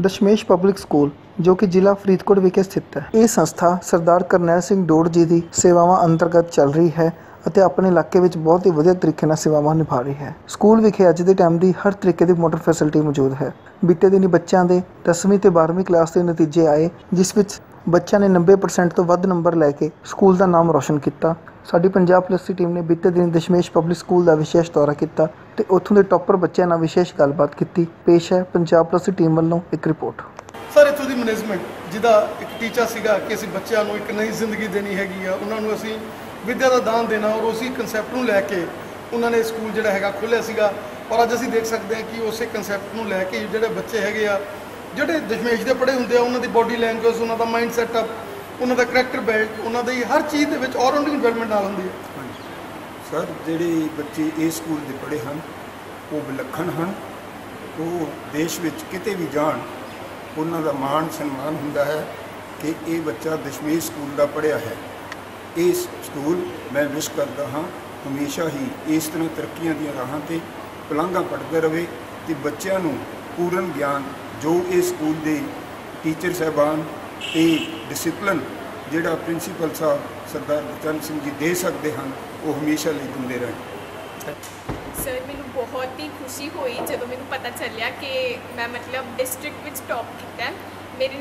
दशमेश public school जो कि जिला फरीदकोट विखे स्थित है। ये संस्था सरदार करनैल सिंह डोड जी की सेवावां अंतर्गत चल रही है ਅਤੇ ਆਪਣੇ ਇਲਾਕੇ ਵਿੱਚ ਬਹੁਤ ਹੀ ਵਧੀਆ ਤਰੀਕੇ ਨਾਲ ਸੇਵਾਵਾਂ ਨਿਭਾ ਰਹੀ ਹੈ। ਸਕੂਲ ਵਿਖੇ ਅੱਜ ਦੇ ਟਾਈਮ ਦੀ ਹਰ ਤਰੀਕੇ ਦੀ ਮੋਟਰ ਫੈਸਿਲਿਟੀ ਮੌਜੂਦ ਹੈ। ਬੀਤੇ ਦਿਨੀ ਬੱਚਿਆਂ ਦੇ 10ਵੀਂ ਤੇ 12ਵੀਂ ਕਲਾਸ ਦੇ ਨਤੀਜੇ ਆਏ, ਜਿਸ ਵਿੱਚ ਬੱਚਿਆਂ ਨੇ 90% ਤੋਂ ਵੱਧ ਨੰਬਰ ਲੈ ਕੇ ਸਕੂਲ ਦਾ ਨਾਮ ਰੋਸ਼ਨ ਕੀਤਾ। ਸਾਡੀ ਪੰਜਾਬ ਪੁਲਿਸ ਦੀ ਟੀਮ ਨੇ ਬੀਤੇ ਦਿਨ ਦਸ਼ਮੇਸ਼ ਪਬਲਿਕ ਸਕੂਲ ਦਾ ਵਿਸ਼ੇਸ਼ ਦੌਰਾ ਕੀਤਾ ਤੇ ਉੱਥੋਂ ਦੇ ਟੌਪਰ ਬੱਚਿਆਂ ਨਾਲ ਵਿਸ਼ੇਸ਼ ਗੱਲਬਾਤ ਕੀਤੀ। ਪੇਸ਼ ਹੈ ਪੰਜਾਬ ਪੁਲਿਸ ਦੀ ਟੀਮ ਵੱਲੋਂ ਇੱਕ ਰਿਪੋਰਟ। ਸਰ, ਇੱਥੋਂ ਦੀ ਮੈਨੇਜਮੈਂਟ ਜਿਹਦਾ ਇੱਕ ਟੀਚਾ ਸੀਗਾ ਕਿ ਅਸੀਂ ਬੱਚਿਆਂ ਨੂੰ ਇੱਕ ਨਈ ਜ਼ਿੰਦਗੀ ਦੇਣੀ ਹੈਗੀ ਆ, ਉਹਨਾਂ ਨੂੰ ਅਸੀਂ ਵਿੱਦਿਆ ਦਾ ਦਾਨ ਦੇਣਾ, ਔਰ ਉਸੇ ਕਨਸੈਪਟ ਨੂੰ ਲੈ ਕੇ ਉਹਨਾਂ ਨੇ ਸਕੂਲ ਜਿਹੜਾ ਹੈਗਾ ਖੋਲ੍ਹਿਆ ਸੀਗਾ। ਔਰ ਅੱਜ ਅਸੀਂ ਦੇਖ ਸਕਦੇ ਹਾਂ ਕਿ ਉਸੇ ਕਨਸੈਪਟ ਨੂੰ ਲੈ ਕੇ ਜਿਹੜੇ ਬੱਚੇ ਹੈਗੇ ਆ, ਜਿਹੜੇ ਦਸ਼ਮੇਸ਼ ਦੇ ਪੜ੍ਹੇ ਹੁੰਦੇ ਆ, ਉਹਨਾਂ ਦੀ ਬੋਡੀ ਲੈਂਗੁਏਜ, ਉਹਨਾਂ ਦਾ ਮਾਈਂਡ ਸੈਟਅਪ, ਉਹਨਾਂ ਦਾ ਕਰੈਕਟਰ ਬਿਲਡ, ਉਹਨਾਂ ਦੀ ਹਰ ਚੀਜ਼ ਦੇ ਵਿੱਚ ਆਲਰਾਊਂਡਿੰਗ ਡਿਵੈਲਪਮੈਂਟ ਨਾਲ ਹੁੰਦੀ ਹੈ। ਸਰ, ਜਿਹੜੇ ਬੱਚੇ ਇਸ ਸਕੂਲ ਦੇ ਪੜ੍ਹੇ ਹਨ ਉਹ ਵਿਲੱਖਣ ਹਨ। ਉਹ ਦੇਸ਼ ਵਿੱਚ ਕਿਤੇ ਵੀ ਜਾਣ, ਉਹਨਾਂ ਦਾ ਮਾਣ ਸਨਮਾਨ ਹੁੰਦਾ ਹੈ ਕਿ ਇਹ ਬੱਚਾ ਦਸ਼ਮੇਸ਼ ਸਕੂਲ ਦਾ ਪੜ੍ਹਿਆ ਹੈ। ਇਸ ਸਕੂਲ ਮੈਂ ਵਿਸ਼ ਕਰਦਾ ਹਾਂ ਹਮੇਸ਼ਾ ਹੀ ਇਸ ਤਰ੍ਹਾਂ ਤਰੱਕੀਆਂ ਦੀਆਂ ਰਾਹਾਂ 'ਤੇ ਪਲਾਂਘਾਂ ਕੱਢਦਾ ਰਹੇ ਅਤੇ ਬੱਚਿਆਂ ਨੂੰ ਪੂਰਨ ਗਿਆਨ ਜੋ ਇਸ ਸਕੂਲ ਦੇ ਟੀਚਰ ਸਾਹਿਬਾਨ ਅਤੇ ਡਿਸਿਪਲਿਨ ਜਿਹੜਾ ਪ੍ਰਿੰਸੀਪਲ ਸਾਹਿਬ ਸਰਦਾਰ ਗੁਰਚਰਨ ਸਿੰਘ ਜੀ ਦੇ ਸਕਦੇ ਹਨ, ਉਹ ਹਮੇਸ਼ਾ ਲਈ ਦਿੰਦੇ ਰਹਿਣ। ਸਰ, ਮੈਨੂੰ ਬਹੁਤ ਹੀ ਖੁਸ਼ੀ ਹੋਈ ਜਦੋਂ ਮੈਨੂੰ ਪਤਾ ਚੱਲਿਆ ਕਿ ਮੈਂ ਡਿਸਟ੍ਰਿਕਟ ਵਿੱਚ ਟੌਪ ਕੀਤਾ। ਮੇਰੇ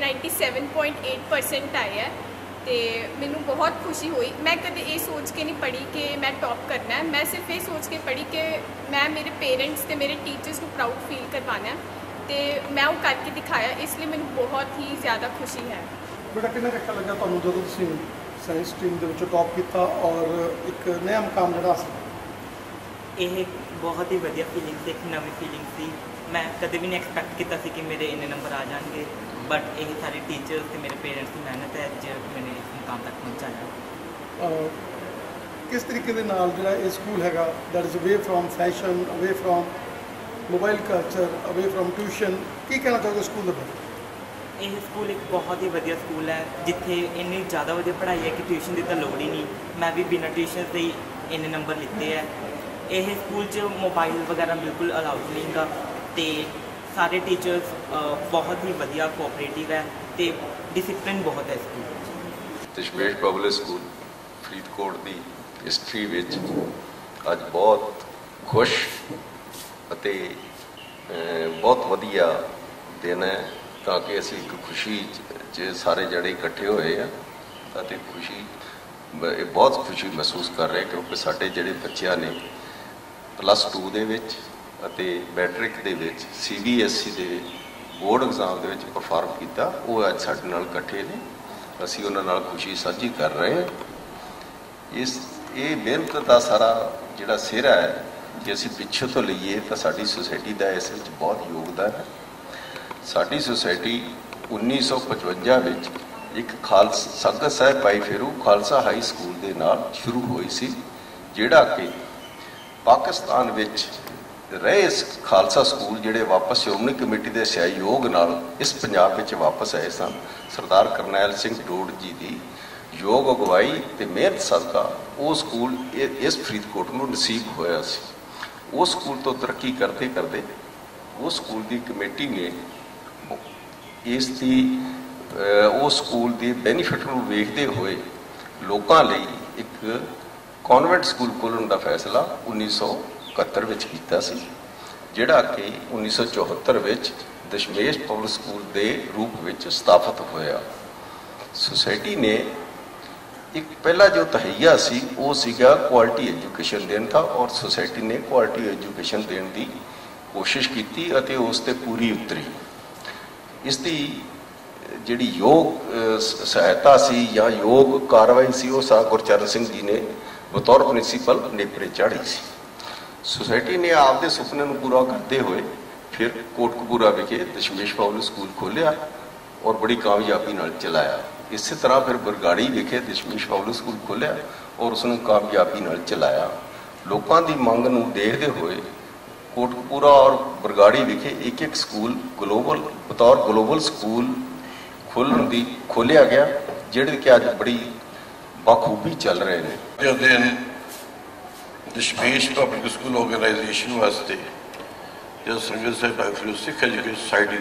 97.8% ਆਏ ਹੈ ਅਤੇ ਮੈਨੂੰ ਬਹੁਤ ਖੁਸ਼ੀ ਹੋਈ। ਮੈਂ ਕਦੇ ਇਹ ਸੋਚ ਕੇ ਨਹੀਂ ਪੜ੍ਹੀ ਕਿ ਮੈਂ ਟੌਪ ਕਰਨਾ ਹੈ। ਮੈਂ ਸਿਰਫ ਇਹ ਸੋਚ ਕੇ ਪੜ੍ਹੀ ਕਿ ਮੈਂ ਮੇਰੇ ਪੇਰੈਂਟਸ ਅਤੇ ਮੇਰੇ ਟੀਚਰਸ ਨੂੰ ਪ੍ਰਾਊਡ ਫੀਲ ਕਰਵਾਉਣਾ ਅਤੇ ਮੈਂ ਉਹ ਕਰਕੇ ਦਿਖਾਇਆ। ਇਸ ਲਈ ਮੈਨੂੰ ਬਹੁਤ ਹੀ ਜ਼ਿਆਦਾ ਖੁਸ਼ੀ ਹੈ। ਬੇਟਾ, ਕਿੰਨਾ ਅੱਛਾ ਲੱਗਾ ਤੁਹਾਨੂੰ ਜਦੋਂ ਤੁਸੀਂ ਸਾਇੰਸ ਸਟਰੀਮ ਦੇ ਵਿੱਚੋਂ ਟੌਪ ਕੀਤਾ ਔਰ ਇੱਕ ਨਵਾਂ ਮੁਕਾਮ ਜਿਹੜਾ ਹਾਸਲ? ਇਹ ਬਹੁਤ ਹੀ ਵਧੀਆ ਫੀਲਿੰਗ ਸੀ, ਇੱਕ ਨਵੀਂ ਫੀਲਿੰਗ ਸੀ। ਮੈਂ ਕਦੇ ਵੀ ਨਹੀਂ ਐਕਸਪੈਕਟ ਕੀਤਾ ਸੀ ਕਿ ਮੇਰੇ ਇੰਨੇ ਨੰਬਰ ਆ ਜਾਣਗੇ, ਬਟ ਇਹ ਸਾਰੇ ਟੀਚਰਸ ਅਤੇ ਮੇਰੇ ਪੇਰੈਂਟਸ ਦੀ ਮਿਹਨਤ ਹੈ ਜੋ ਮੈਨੇ ਇਸ ਮੁਕਾਮ ਤੱਕ ਪਹੁੰਚਾਇਆ। ਕਿਸ ਤਰੀਕੇ ਦੇ ਨਾਲ ਜਿਹੜਾ ਇਹ ਸਕੂਲ ਹੈਗਾ, that is away from fashion, away from mobile culture, away from tuition, ਕੀ ਕਹਿਣਾ ਚਾਹੋਗੇ ਸਕੂਲ ਦੇ ਬਾਰੇ? ਇਹ ਸਕੂਲ ਇੱਕ ਬਹੁਤ ਹੀ ਵਧੀਆ ਸਕੂਲ ਹੈ ਜਿੱਥੇ ਇੰਨੀ ਜ਼ਿਆਦਾ ਵਧੀਆ ਪੜ੍ਹਾਈ ਹੈ ਕਿ ਟਿਊਸ਼ਨ ਦੀ ਤਾਂ ਲੋੜ ਹੀ ਨਹੀਂ। ਮੈਂ ਵੀ ਬਿਨਾਂ ਟਿਊਸ਼ਨ ਦੇ ਹੀ ਇੰਨੇ ਨੰਬਰ ਲਿੱਤੇ ਹੈ। ਇਹ ਸਕੂਲ 'ਚ ਮੋਬਾਈਲ ਵਗੈਰਾ ਬਿਲਕੁਲ ਅਲਾਊਡ ਨਹੀਂ ਗਾ ਅਤੇ ਸਾਰੇ ਟੀਚਰਸ ਬਹੁਤ ਹੀ ਵਧੀਆ ਕੋਆਪਰੇਟਿਵ ਹੈ ਅਤੇ ਡਿਸਿਪਲਿਨ ਬਹੁਤ ਹੈ ਸਕੂਲ ਵਿੱਚ। ਦਸ਼ਮੇਸ਼ ਪਬਲਿਕ ਸਕੂਲ ਫਰੀਦਕੋਟ ਦੀ ਹਿਸਟਰੀ ਵਿੱਚ ਅੱਜ ਬਹੁਤ ਖੁਸ਼ ਅਤੇ ਬਹੁਤ ਵਧੀਆ ਦਿਨ ਹੈ, ਤਾਂ ਕਿ ਅਸੀਂ ਇੱਕ ਖੁਸ਼ੀ 'ਚ ਸਾਰੇ ਜਿਹੜੇ ਇਕੱਠੇ ਹੋਏ ਆ ਅਤੇ ਬਹੁਤ ਖੁਸ਼ੀ ਮਹਿਸੂਸ ਕਰ ਰਹੇ, ਕਿਉਂਕਿ ਸਾਡੇ ਜਿਹੜੇ ਬੱਚਿਆਂ ਨੇ +2 ਦੇ ਵਿੱਚ ਅਤੇ ਮੈਟ੍ਰਿਕ ਦੇ ਵਿੱਚ CBSE ਦੇ ਬੋਰਡ ਐਗਜ਼ਾਮ ਦੇ ਵਿੱਚ ਪਰਫਾਰਮ ਕੀਤਾ, ਉਹ ਅੱਜ ਸਾਡੇ ਨਾਲ ਇਕੱਠੇ ਨੇ। ਅਸੀਂ ਉਹਨਾਂ ਨਾਲ ਖੁਸ਼ੀ ਸਾਂਝੀ ਕਰ ਰਹੇ ਹਾਂ। ਇਹ ਮਿਹਨਤ ਦਾ ਸਾਰਾ ਜਿਹੜਾ ਸਿਹਰਾ ਹੈ, ਜੇ ਅਸੀਂ ਪਿੱਛੇ ਤੋਂ ਲਈਏ ਤਾਂ ਸਾਡੀ ਸੁਸਾਇਟੀ ਦਾ ਇਸ ਵਿੱਚ ਬਹੁਤ ਯੋਗਦਾਨ ਹੈ। ਸਾਡੀ ਸੁਸਾਇਟੀ 1955 ਵਿੱਚ ਇੱਕ ਸੰਗਤ ਸਾਹਿਬ ਭਾਈ ਫੇਰੂ ਖਾਲਸਾ ਹਾਈ ਸਕੂਲ ਦੇ ਨਾਲ ਸ਼ੁਰੂ ਹੋਈ ਸੀ, ਜਿਹੜਾ ਕਿ ਪਾਕਿਸਤਾਨ ਵਿੱਚ ਰਹੇ ਇਸ ਖਾਲਸਾ ਸਕੂਲ ਜਿਹੜੇ ਵਾਪਸ ਸ਼੍ਰੋਮਣੀ ਕਮੇਟੀ ਦੇ ਸਹਿਯੋਗ ਨਾਲ ਇਸ ਪੰਜਾਬ ਵਿੱਚ ਵਾਪਸ ਆਏ ਸਨ। ਸਰਦਾਰ ਕਰਨੈਲ ਸਿੰਘ ਡੋਡ ਜੀ ਦੀ ਯੋਗ ਅਗਵਾਈ ਅਤੇ ਮਿਹਨਤ ਸਦਕਾ ਉਹ ਸਕੂਲ ਇਸ ਫਰੀਦਕੋਟ ਨੂੰ ਨਸੀਬ ਹੋਇਆ ਸੀ। ਉਸ ਸਕੂਲ ਤੋਂ ਤਰੱਕੀ ਕਰਦੇ ਕਰਦੇ ਉਸ ਸਕੂਲ ਦੀ ਕਮੇਟੀ ਨੇ ਉਸ ਸਕੂਲ ਦੇ ਬੈਨੀਫਿਟ ਨੂੰ ਵੇਖਦੇ ਹੋਏ ਲੋਕਾਂ ਲਈ ਇੱਕ ਕਨਵੈਂਟ ਸਕੂਲ ਖੋਲ੍ਹਣ ਦਾ ਫੈਸਲਾ 1971 ਵਿੱਚ ਕੀਤਾ ਸੀ, ਜਿਹੜਾ ਕਿ 1974 ਵਿੱਚ ਦਸ਼ਮੇਸ਼ ਪਬਲਿਕ ਸਕੂਲ ਦੇ ਰੂਪ ਵਿੱਚ ਸਥਾਪਿਤ ਹੋਇਆ। ਸੁਸਾਇਟੀ ਨੇ ਇੱਕ ਪਹਿਲਾ ਜੋ ਤਹਈਆ ਸੀ ਉਹ ਸੀਗਾ ਕੁਆਲਿਟੀ ਐਜੂਕੇਸ਼ਨ ਦੇਣ ਦਾ, ਔਰ ਸੁਸਾਇਟੀ ਨੇ ਕੁਆਲਿਟੀ ਐਜੂਕੇਸ਼ਨ ਦੇਣ ਦੀ ਕੋਸ਼ਿਸ਼ ਕੀਤੀ ਅਤੇ ਉਸ 'ਤੇ ਪੂਰੀ ਉਤਰੀ। ਇਸ ਦੀ ਜਿਹੜੀ ਯੋਗ ਸਹਾਇਤਾ ਸੀ ਜਾਂ ਯੋਗ ਕਾਰਵਾਈ ਸੀ, ਉਹ ਸਾਹ ਗੁਰਚਰਨ ਸਿੰਘ ਜੀ ਨੇ ਬਤੌਰ ਪ੍ਰਿੰਸੀਪਲ ਨੇਪਰੇ ਚਾੜ੍ਹੀ ਸੀ। ਸੁਸਾਇਟੀ ਨੇ ਆਪਦੇ ਸੁਪਨੇ ਨੂੰ ਪੂਰਾ ਕਰਦੇ ਹੋਏ ਫਿਰ ਕੋਟਕਪੂਰਾ ਵਿਖੇ ਦਸ਼ਮੇਸ਼ ਪਬਲਿਕ ਸਕੂਲ ਖੋਲ੍ਹਿਆ ਔਰ ਬੜੀ ਕਾਮਯਾਬੀ ਨਾਲ ਚਲਾਇਆ। ਇਸੇ ਤਰ੍ਹਾਂ ਫਿਰ ਬਰਗਾੜੀ ਵਿਖੇ ਦਸ਼ਮੇਸ਼ ਪਬਲਿਕ ਸਕੂਲ ਖੋਲ੍ਹਿਆ ਔਰ ਉਸ ਨੂੰ ਕਾਮਯਾਬੀ ਨਾਲ ਚਲਾਇਆ। ਲੋਕਾਂ ਦੀ ਮੰਗ ਨੂੰ ਦੇਖਦੇ ਹੋਏ ਕੋਟਕਪੂਰਾ ਔਰ ਬਰਗਾੜੀ ਵਿਖੇ ਇੱਕ ਸਕੂਲ ਬਤੌਰ ਗਲੋਬਲ ਸਕੂਲ ਖੋਲ੍ਹਿਆ ਗਿਆ, ਜਿਹੜੇ ਕਿ ਅੱਜ ਬੜੀ ਬਾਖੂਬੀ ਚੱਲ ਰਹੇ ਨੇ। ਅੱਜ ਦਿਨ ਦਸ਼ਮੇਸ਼ ਪਬਲਿਕ ਸਕੂਲ ਆਰਗੇਨਾਈਜੇਸ਼ਨ ਵਾਸਤੇ ਜੋ ਸੰਗਤ ਸਾਹਿਬ ਸਿੱਖ ਐਜੂਕੇਸ਼ਨ ਸੁਸਾਇਟੀ ਦੀ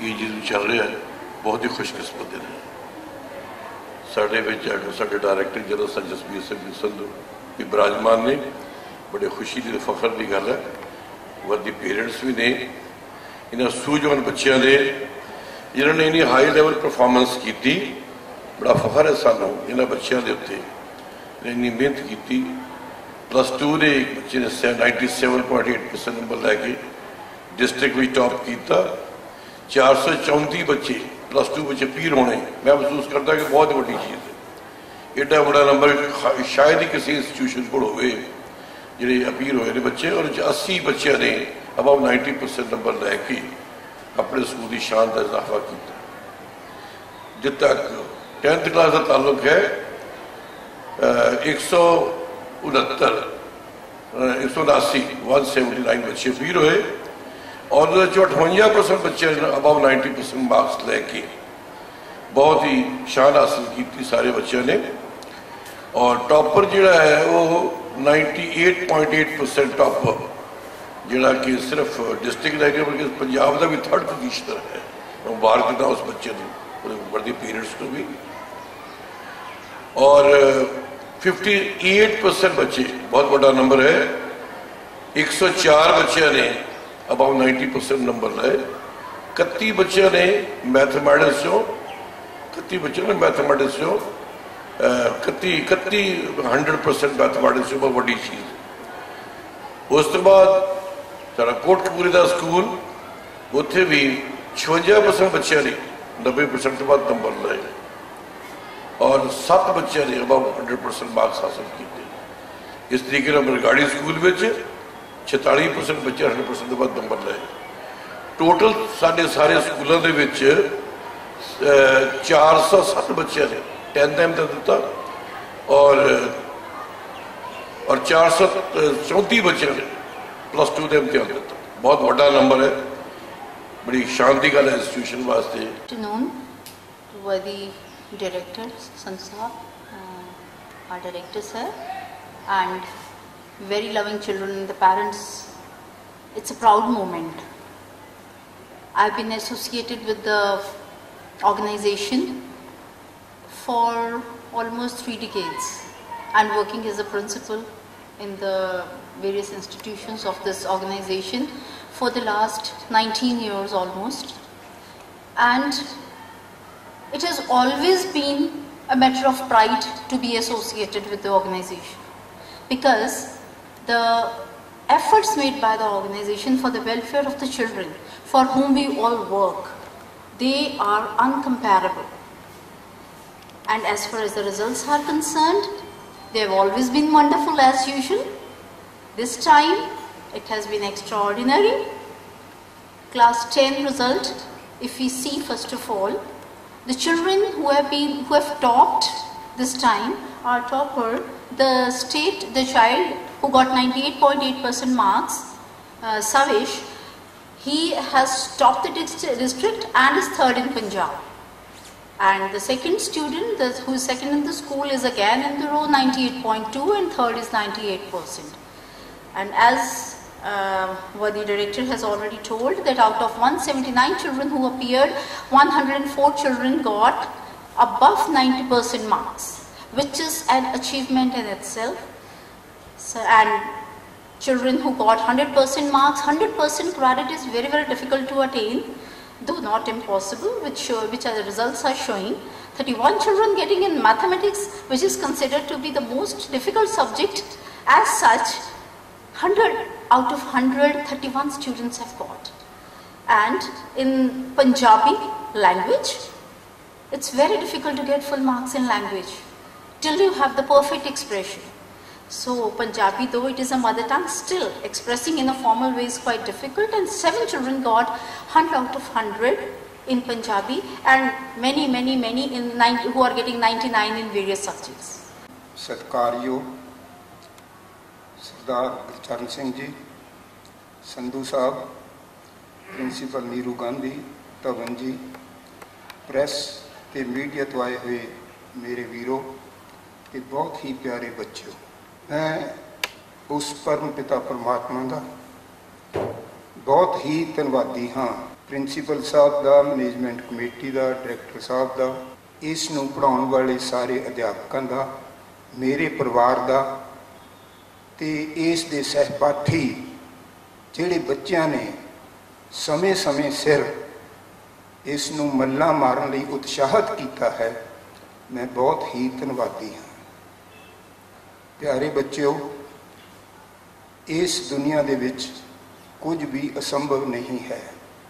ਈਜੀ ਚੱਲ ਰਿਹਾ बहुत ही खुशकिस्मत दिन है। साढ़े साढ़े director general sir Jasbir Singh Sandhu भी विराजमान ने, बड़े खुशी की फखर की गल है। वर्दी पेरेंट्स भी ने, इन्होंने सूझवान बच्चों ने जिन्होंने इन्नी हाई लैवल परफॉर्मेंस की, बड़ा फखर है सानू इन्होंने बच्चों के उत्ते इन्नी मेहनत की। +2 ने एक बच्चे ने 97.8% नंबर लैके डिस्ट्रिक्ट में टॉप किया। 434 बच्चे +2 बच्चे पीर होने, मैं महसूस करता कि बहुत बड़ी चीज़ है। एडा बड़ा नंबर शायद ही किसी इंस्टीट्यूशन को हो जोड़े अपीर होए ने बच्चे, और 80 बच्चों ने अबाव 90% नंबर लैके अपने स्कूल की शान का इजाफा किया। जित तक 10th क्लास का ताल्लुक है 179 बच्चे अपीर होए, और 58% बच्चे अबाव 90% मार्क्स लैके बहुत ही शान हासिल की सारे बच्चों ने। और टॉपर जोड़ा है वो 98.8% टॉपर, जोड़ा कि सिर्फ डिस्ट्रिक्ट लैके बल्कि पंजाब का भी 3rd पोजीशन है। मुबारक देना उस बच्चे को, वर्दी पेरेंट्स को भी। और 58% बच्चे बहुत बड़ा नंबर है। 104 बच्चों ने अबाव 90% नंबर लाए। 31 बच्चों ने मैथमेटिक्स 100% मैथमेटिक्स बहुत बड़ी चीज़। उस तो बाद सारा कोटकपूरे का स्कूल, उत्थे भी 56% बच्चों ने 90% तो बाद नंबर लाए, और 7 बच्चों ने अबाव 100% मार्क्स हासिल किए। इस तरीके बरगाड़ी स्कूल में 46% बच्चे 100% के बाद नंबर लाए। टोटल सारे स्कूलों के 407 बच्चों ने 10th इम्तिहान दिता, और 434 बच्चों ने +2 का इम्तिहान दिता। बहुत बड़ा नंबर है, बड़ी शांति गल है इंस्टीट्यूशन वास्ते। Director Sansa, our director sir, and very loving children and the parents. It's a proud moment. I've been associated with the organization for almost 3 decades and working as a principal in the various institutions of this organization for the last 19 years almost. And it has always been a matter of pride to be associated with the organization, because the efforts made by the organization for the welfare of the children for whom we all work, they are uncomparable. And as far as the results are concerned, they have always been wonderful as usual. This time it has been extraordinary. Class 10 result, if we see first of all, the children who have topped this time are topper, the child who got 98.8% marks, Savish, he has topped the district and is 3rd in Punjab. And the second student who is second in the school is again in the row, 98.2, and 3rd is 98%. And as the director has already told, that out of 179 children who appeared, 104 children got above 90% marks, which is an achievement in itself. So, and children who got 100% marks, 100% credit is very, very difficult to attain, though not impossible, which are the results are showing. 31 children getting in mathematics, which is considered to be the most difficult subject. As such, 100 out of 100, 31 students have got. And in Punjabi language, it's very difficult to get full marks in language till you have the perfect expression. So Punjabi, though it is a mother tongue, still expressing in a formal way is quite difficult, and 7 children got 100 out of 100 in Punjabi, and many who are getting 99 in various subjects. सत्कारयोग सरदार गुरचरण सिंह जी, संधू साहब, principal Neeru Gandhi, Dhawan ji, press ते media तो आए हुए मेरे वीरों ते बहुत ही प्यारे बच्चों, मैं उस परम पिता परमात्मा का बहुत ही धन्यवादी हाँ ਪ੍ਰਿੰਸੀਪਲ ਸਾਹਿਬ ਦਾ, ਮੈਨੇਜਮੈਂਟ ਕਮੇਟੀ ਦਾ, ਡਾਇਰੈਕਟਰ ਸਾਹਿਬ ਦਾ, ਇਸ ਨੂੰ ਪੜ੍ਹਾਉਣ ਵਾਲੇ ਸਾਰੇ ਅਧਿਆਪਕਾਂ ਦਾ, ਮੇਰੇ ਪਰਿਵਾਰ ਦਾ ਤੇ ਇਸ ਦੇ ਸਹਿਪਾਠੀ ਜਿਹੜੇ ਬੱਚਿਆਂ ਨੇ ਸਮੇਂ-ਸਮੇਂ ਸਿਰ ਇਸ ਨੂੰ ਮੱਲਾਂ ਮਾਰਨ ਲਈ ਉਤਸ਼ਾਹਿਤ ਕੀਤਾ ਹੈ, ਮੈਂ ਬਹੁਤ ਹੀ ਧੰਨਵਾਦੀ ਹਾਂ। ਪਿਆਰੇ ਬੱਚਿਓ, ਇਸ ਦੁਨੀਆ ਦੇ ਵਿੱਚ ਕੁਝ ਵੀ ਅਸੰਭਵ ਨਹੀਂ ਹੈ।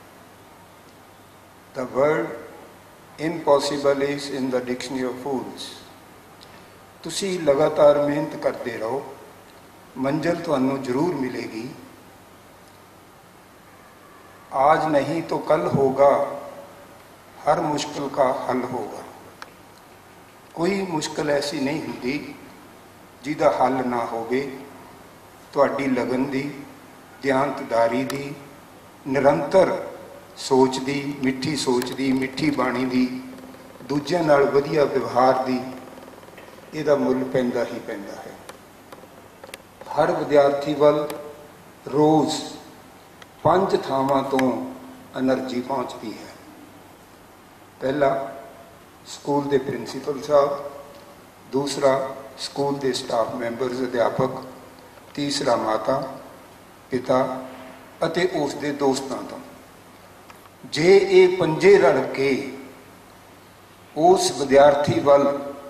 The word impossible is in the dictionary of fools. ਤੁਸੀਂ ਲਗਾਤਾਰ ਮਿਹਨਤ ਕਰਦੇ ਰਹੋ, ਮੰਜ਼ਿਲ ਤੁਹਾਨੂੰ ਜ਼ਰੂਰ ਮਿਲੇਗੀ। आज नहीं तो कल होगा, हर मुश्किल का हल होगा। कोई मुश्किल ऐसी नहीं हुंदी जिहदा हल ना होवे। तुहाडी लगन दी, ध्यानतदारी दी, निरंतर सोच दी, मिठी सोच दी, मिठी बाणी दी, दूजिਆਂ ਨਾਲ ਵਧੀਆ ਵਿਵਹਾਰ ਦੀ, ਇਹਦਾ ਮੁੱਲ ਪੈਂਦਾ ਹੀ ਪੈਂਦਾ ਹੈ। ਹਰ ਵਿਦਿਆਰਥੀ ਵੱਲ ਰੋਜ਼ 5 ਥਾਵਾਂ ਤੋਂ એનર્ਜੀ ਪਹੁੰਚਦੀ ਹੈ। ਪਹਿਲਾ ਸਕੂਲ ਦੇ ਪ੍ਰਿੰਸੀਪਲ ਸਾਹਿਬ, ਦੂਸਰਾ ਸਕੂਲ ਦੇ ਸਟਾਫ ਮੈਂਬਰਸ ਅਧਿਆਪਕ, ਤੀਸਰਾ ਮਾਤਾ ਪਿਤਾ ਅਤੇ ਉਸ ਦੇ ਦੋਸਤਾਂ ਤੋਂ। ਜੇ ਇਹ ਪੰਜੇ ਰਲ ਕੇ ਉਸ ਵਿਦਿਆਰਥੀ ਵੱਲ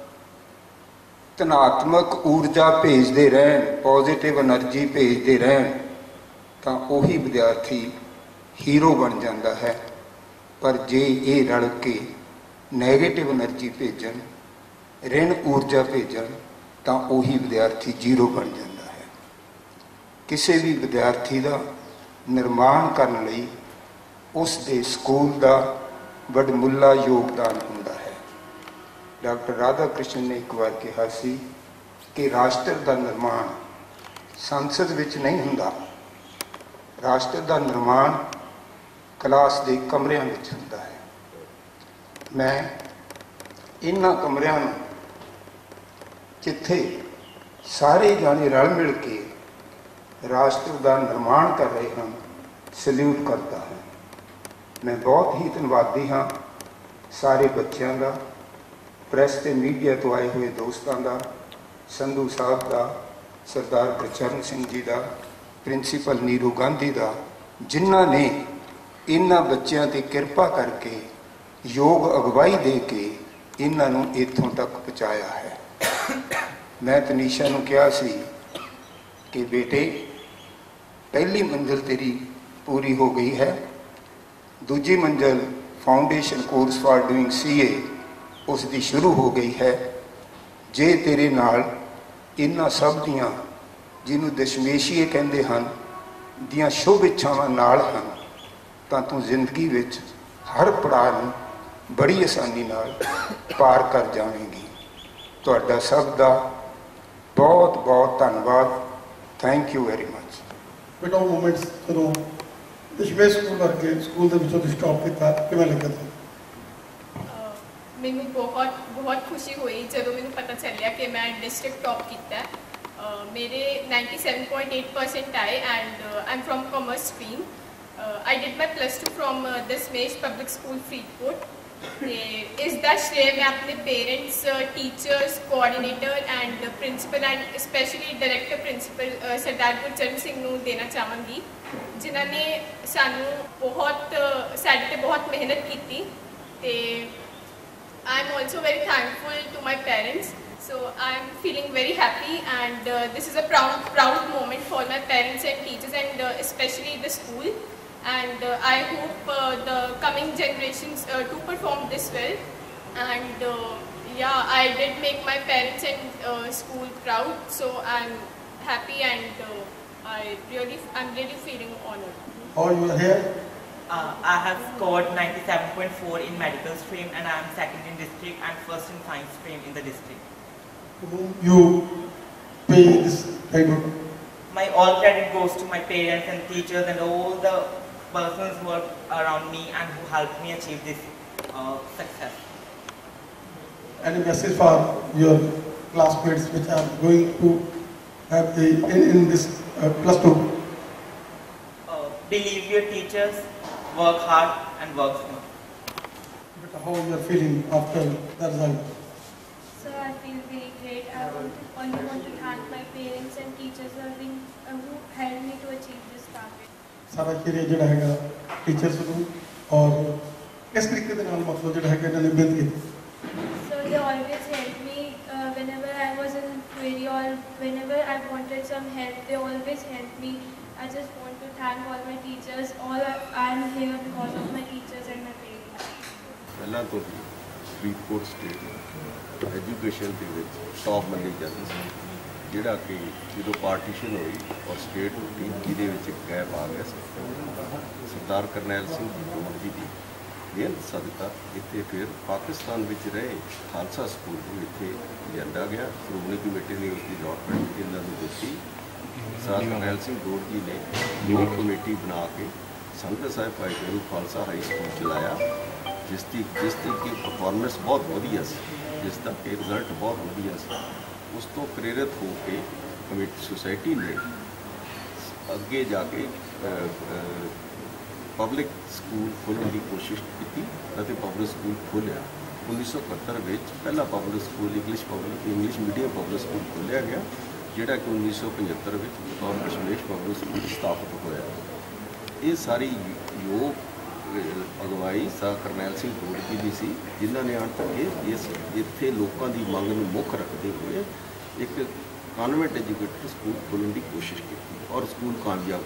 ਧਨਾਤਮਕ ਊਰਜਾ ਭੇਜਦੇ ਰਹਿਣ, ਪੋਜ਼ਿਟਿਵ એનર્ਜੀ ਭੇਜਦੇ ਰਹਿਣ, ਤਾਂ ਉਹੀ ਵਿਦਿਆਰਥੀ ਹੀਰੋ ਬਣ ਜਾਂਦਾ ਹੈ। ਪਰ ਜੇ ਇਹ ਰਲ ਕੇ ਨੈਗੇਟਿਵ એનર્ਜੀ ਭੇਜਣ, ਰਿਣ ਊਰਜਾ ਭੇਜਣ, ਤਾਂ ਉਹੀ ਵਿਦਿਆਰਥੀ ਜ਼ੀਰੋ ਬਣ ਜਾਂਦਾ ਹੈ। ਕਿਸੇ ਵੀ ਵਿਦਿਆਰਥੀ ਦਾ ਨਿਰਮਾਣ ਕਰਨ ਲਈ ਉਸ ਦੇ ਸਕੂਲ ਦਾ ਵਡਮੁੱਲਾ ਯੋਗਦਾਨ ਹੁੰਦਾ ਹੈ। ਡਾਕਟਰ ਰਾਧਾ ਕ੍ਰਿਸ਼ਨ ਨੇ ਇੱਕ ਵਾਰ ਕਿਹਾ ਸੀ ਕਿ ਰਾਸ਼ਟਰ ਦਾ ਨਿਰਮਾਣ ਸੰਸਦ ਵਿੱਚ ਨਹੀਂ ਹੁੰਦਾ, ਰਾਸ਼ਟਰ ਦਾ ਨਿਰਮਾਣ ਕਲਾਸ ਦੇ ਕਮਰਿਆਂ ਵਿੱਚ ਹੁੰਦਾ ਹੈ। ਮੈਂ ਇਹਨਾਂ ਕਮਰਿਆਂ ਨੂੰ, ਜਿੱਥੇ ਸਾਰੇ ਜਾਣੇ ਰਲ ਮਿਲ ਕੇ ਰਾਸ਼ਟਰ ਦਾ ਨਿਰਮਾਣ ਕਰ ਰਹੇ ਹਨ, ਸੈਲੂਟ ਕਰਦਾ ਹਾਂ। ਮੈਂ ਬਹੁਤ ਹੀ ਧੰਨਵਾਦੀ ਹਾਂ ਸਾਰੇ ਬੱਚਿਆਂ ਦਾ, ਪ੍ਰੈਸ ਤੇ ਮੀਡੀਆ ਤੋਂ ਆਏ ਹੋਏ ਦੋਸਤਾਂ ਦਾ, ਸੰਧੂ ਸਾਹਿਬ ਦਾ, ਸਰਦਾਰ ਗੁਰਚਰਨ ਸਿੰਘ ਜੀ ਦਾ, ਪ੍ਰਿੰਸੀਪਲ ਨੀਰੂ ਗਾਂਧੀ ਦਾ, ਜਿਨ੍ਹਾਂ ਨੇ ਇਹਨਾਂ ਬੱਚਿਆਂ 'ਤੇ ਕਿਰਪਾ ਕਰਕੇ ਯੋਗ ਅਗਵਾਈ ਦੇ ਕੇ ਇਹਨਾਂ ਨੂੰ ਇੱਥੋਂ ਤੱਕ ਪਹੁੰਚਾਇਆ ਹੈ। ਮੈਂ ਤਨੀਸ਼ਾ ਨੂੰ ਕਿਹਾ ਸੀ ਕਿ ਬੇਟੇ, ਪਹਿਲੀ ਮੰਜ਼ਿਲ ਤੇਰੀ ਪੂਰੀ ਹੋ ਗਈ ਹੈ, ਦੂਜੀ ਮੰਜ਼ਿਲ foundation course for doing CA ਉਸ ਦੀ ਸ਼ੁਰੂ ਹੋ ਗਈ ਹੈ। ਜੇ ਤੇਰੇ ਨਾਲ ਇਹਨਾਂ ਸਭ ਦੀਆਂ, ਜਿਹਨੂੰ ਦਸ਼ਮੇਸ਼ੀਏ ਕਹਿੰਦੇ ਹਨ, ਦੀਆਂ ਸ਼ੁਭ ਇੱਛਾਵਾਂ ਨਾਲ ਹਨ, ਤਾਂ ਤੂੰ ਜ਼ਿੰਦਗੀ ਵਿੱਚ ਹਰ ਪੜਾਅ ਨੂੰ ਬੜੀ ਆਸਾਨੀ ਨਾਲ ਪਾਰ ਕਰ ਜਾਵੇਂਗੀ। ਤੁਹਾਡਾ ਸਭ ਦਾ ਬਹੁਤ ਬਹੁਤ ਧੰਨਵਾਦ। Thank you very much. ਬੇਟਾ ਉਹ ਮੂਮੈਂਟਸ ਜਦੋਂ ਦਸ਼ਮੇਸ਼ ਸਕੂਲ ਵਰਗੇ ਸਕੂਲ ਦੇ ਵਿੱਚੋਂ ਤੁਸੀਂ ਟੌਪ ਕੀਤਾ, ਕਿਵੇਂ ਲੱਗਾ ਤੁਹਾਨੂੰ? ਮੈਨੂੰ ਬਹੁਤ ਖੁਸ਼ੀ ਹੋਈ ਜਦੋਂ ਮੈਨੂੰ ਪਤਾ ਚੱਲਿਆ ਕਿ ਮੈਂ ਡਿਸਟ੍ਰਿਕਟ ਟੌਪ ਕੀਤਾ। ਮੇਰੇ 97.8% ਆਏ and I'm from commerce stream. I did my +2 from Dashmesh public school Faridkot. ਤੇ ਇਸ ਦਾ ਸ਼੍ਰੇਅ ਮੈਂ ਆਪਣੇ parents, teachers, coordinator and principal and specially director principal Sardar Gurcharan Singh ਨੂੰ ਦੇਣਾ ਚਾਹਾਂਗੀ, ਜਿਨ੍ਹਾਂ ਨੇ ਸਾਨੂੰ ਸਾਡੇ 'ਤੇ ਬਹੁਤ ਮਿਹਨਤ ਕੀਤੀ। ਤੇ I am also very thankful to my parents. So I am feeling very happy and this is a proud moment for my parents and teachers and especially the school. And I hope the coming generations to perform this well. And yeah, I did make my parents and school proud. So I'm happy and I'm really feeling honored. How you are here? I have scored 97.4 in medical stream and I am second in district and first in science stream in the district. To whom you pay this credit? My all credit goes to my parents and teachers and all the persons who are around me and who helped me achieve this success. Any message for your classmates which are going to have in this +2? Believe your teachers, work hard and work smart. But how you are feeling after the result? So I feel very great. I only want to thank my parents and teachers who helped me to achieve this target. ਸਾਰਾ ਸ਼੍ਰੇਅ ਜਿਹੜਾ ਹੈਗਾ teachers ਨੂੰ ਔਰ ਇਸ ਤਰੀਕੇ ਦੇ ਨਾਲ ਮਤਲਬ ਜਿਹੜਾ ਹੈਗਾ ਇਹਨਾਂ ਨੇ ਮਿਹਨਤ ਕੀਤੀ। So they always helped me whenever I was in query or whenever I wanted some help. They always helped me. I just want to thank all my teachers. I am here because of my teachers and my parents. ਪਹਿਲਾਂ ਤੋਂ ਹੀ Faridkot state education ਦੇ ਵਿੱਚ top ਮੰਨੀ ਜਾਂਦੀ ਸੀ, ਜਿਹੜਾ ਕਿ ਜਦੋਂ partition ਹੋਈ ਔਰ ਸਟੇਟ ਉੱਠੀ ਜਿਹਦੇ ਵਿੱਚ ਇੱਕ ਗੈਪ ਆ ਗਿਆ ਸੀ। ਸਰਦਾਰ ਕਰਨੈਲ ਸਿੰਘ ਤੋਮਰ ਜੀ ਦੀ ਮਿਹਨਤ ਸਦਕਾ ਇੱਥੇ ਫਿਰ ਪਾਕਿਸਤਾਨ ਵਿੱਚ ਰਹੇ ਖਾਲਸਾ ਸਕੂਲ ਨੂੰ ਇੱਥੇ ਲਿਆਂਦਾ ਗਿਆ। ਸ਼੍ਰੋਮਣੀ ਕਮੇਟੀ ਨੇ ਉਸ ਦੀ ਅਲਾਟਮੈਂਟ ਇਹਨਾਂ ਨੂੰ ਦਿੱਤੀ। ਸਰਦਾਰ ਕਰਨੈਲ ਸਿੰਘ ਤੋਮਰ ਜੀ ਨੇ ਮਿਊਨ ਕਮੇਟੀ ਬਣਾ ਕੇ ਸੰਗਤ ਸਾਹਿਬ ਭਾਈ ਗੁਰੂ ਖਾਲਸਾ ਹਾਈ ਸਕੂਲ ਚਲਾਇਆ, ਜਿਸ ਦੀ ਕਿ ਪਰਫਾਰਮੈਂਸ ਬਹੁਤ ਵਧੀਆ ਸੀ, ਜਿਸ ਦਾ ਕਿ ਰਿਜ਼ਲਟ ਬਹੁਤ ਵਧੀਆ ਸੀ। ਉਸ ਤੋਂ ਪ੍ਰੇਰਿਤ ਹੋ ਕੇ ਕਮੇਟੀ ਸੁਸਾਇਟੀ ਨੇ ਅੱਗੇ ਜਾ ਕੇ ਪਬਲਿਕ ਸਕੂਲ ਖੋਲ੍ਹਣ ਦੀ ਕੋਸ਼ਿਸ਼ ਕੀਤੀ ਅਤੇ ਪਬਲਿਕ ਸਕੂਲ ਖੋਲ੍ਹਿਆ। 1971 ਵਿੱਚ ਪਹਿਲਾ public school English medium public school ਖੋਲ੍ਹਿਆ ਗਿਆ, ਜਿਹੜਾ ਕਿ 1975 ਵਿੱਚ ਬਤੌਰ ਦਸ਼ਮੇਸ਼ ਪਬਲਿਕ ਸਕੂਲ ਸਥਾਪਿਤ ਹੋਇਆ। ਇਹ ਸਾਰੀ ਯੋਗ ਅਗਵਾਈ ਸਰ ਕਰਨੈਲ ਸਿੰਘ ਤੋਮਰ ਜੀ ਦੀ ਸੀ, ਜਿਨ੍ਹਾਂ ਨੇ ਅੰਤ ਤੱਕ ਇੱਥੇ ਲੋਕਾਂ ਦੀ ਮੰਗ ਨੂੰ ਮੁੱਖ ਰੱਖਦੇ ਹੋਏ ਇੱਕ ਕਾਨਵੈਂਟ ਐਜੂਕੇਟਡ ਸਕੂਲ ਖੋਲ੍ਹਣ ਦੀ ਕੋਸ਼ਿਸ਼ ਕੀਤੀ ਔਰ ਸਕੂਲ ਕਾਮਯਾਬ।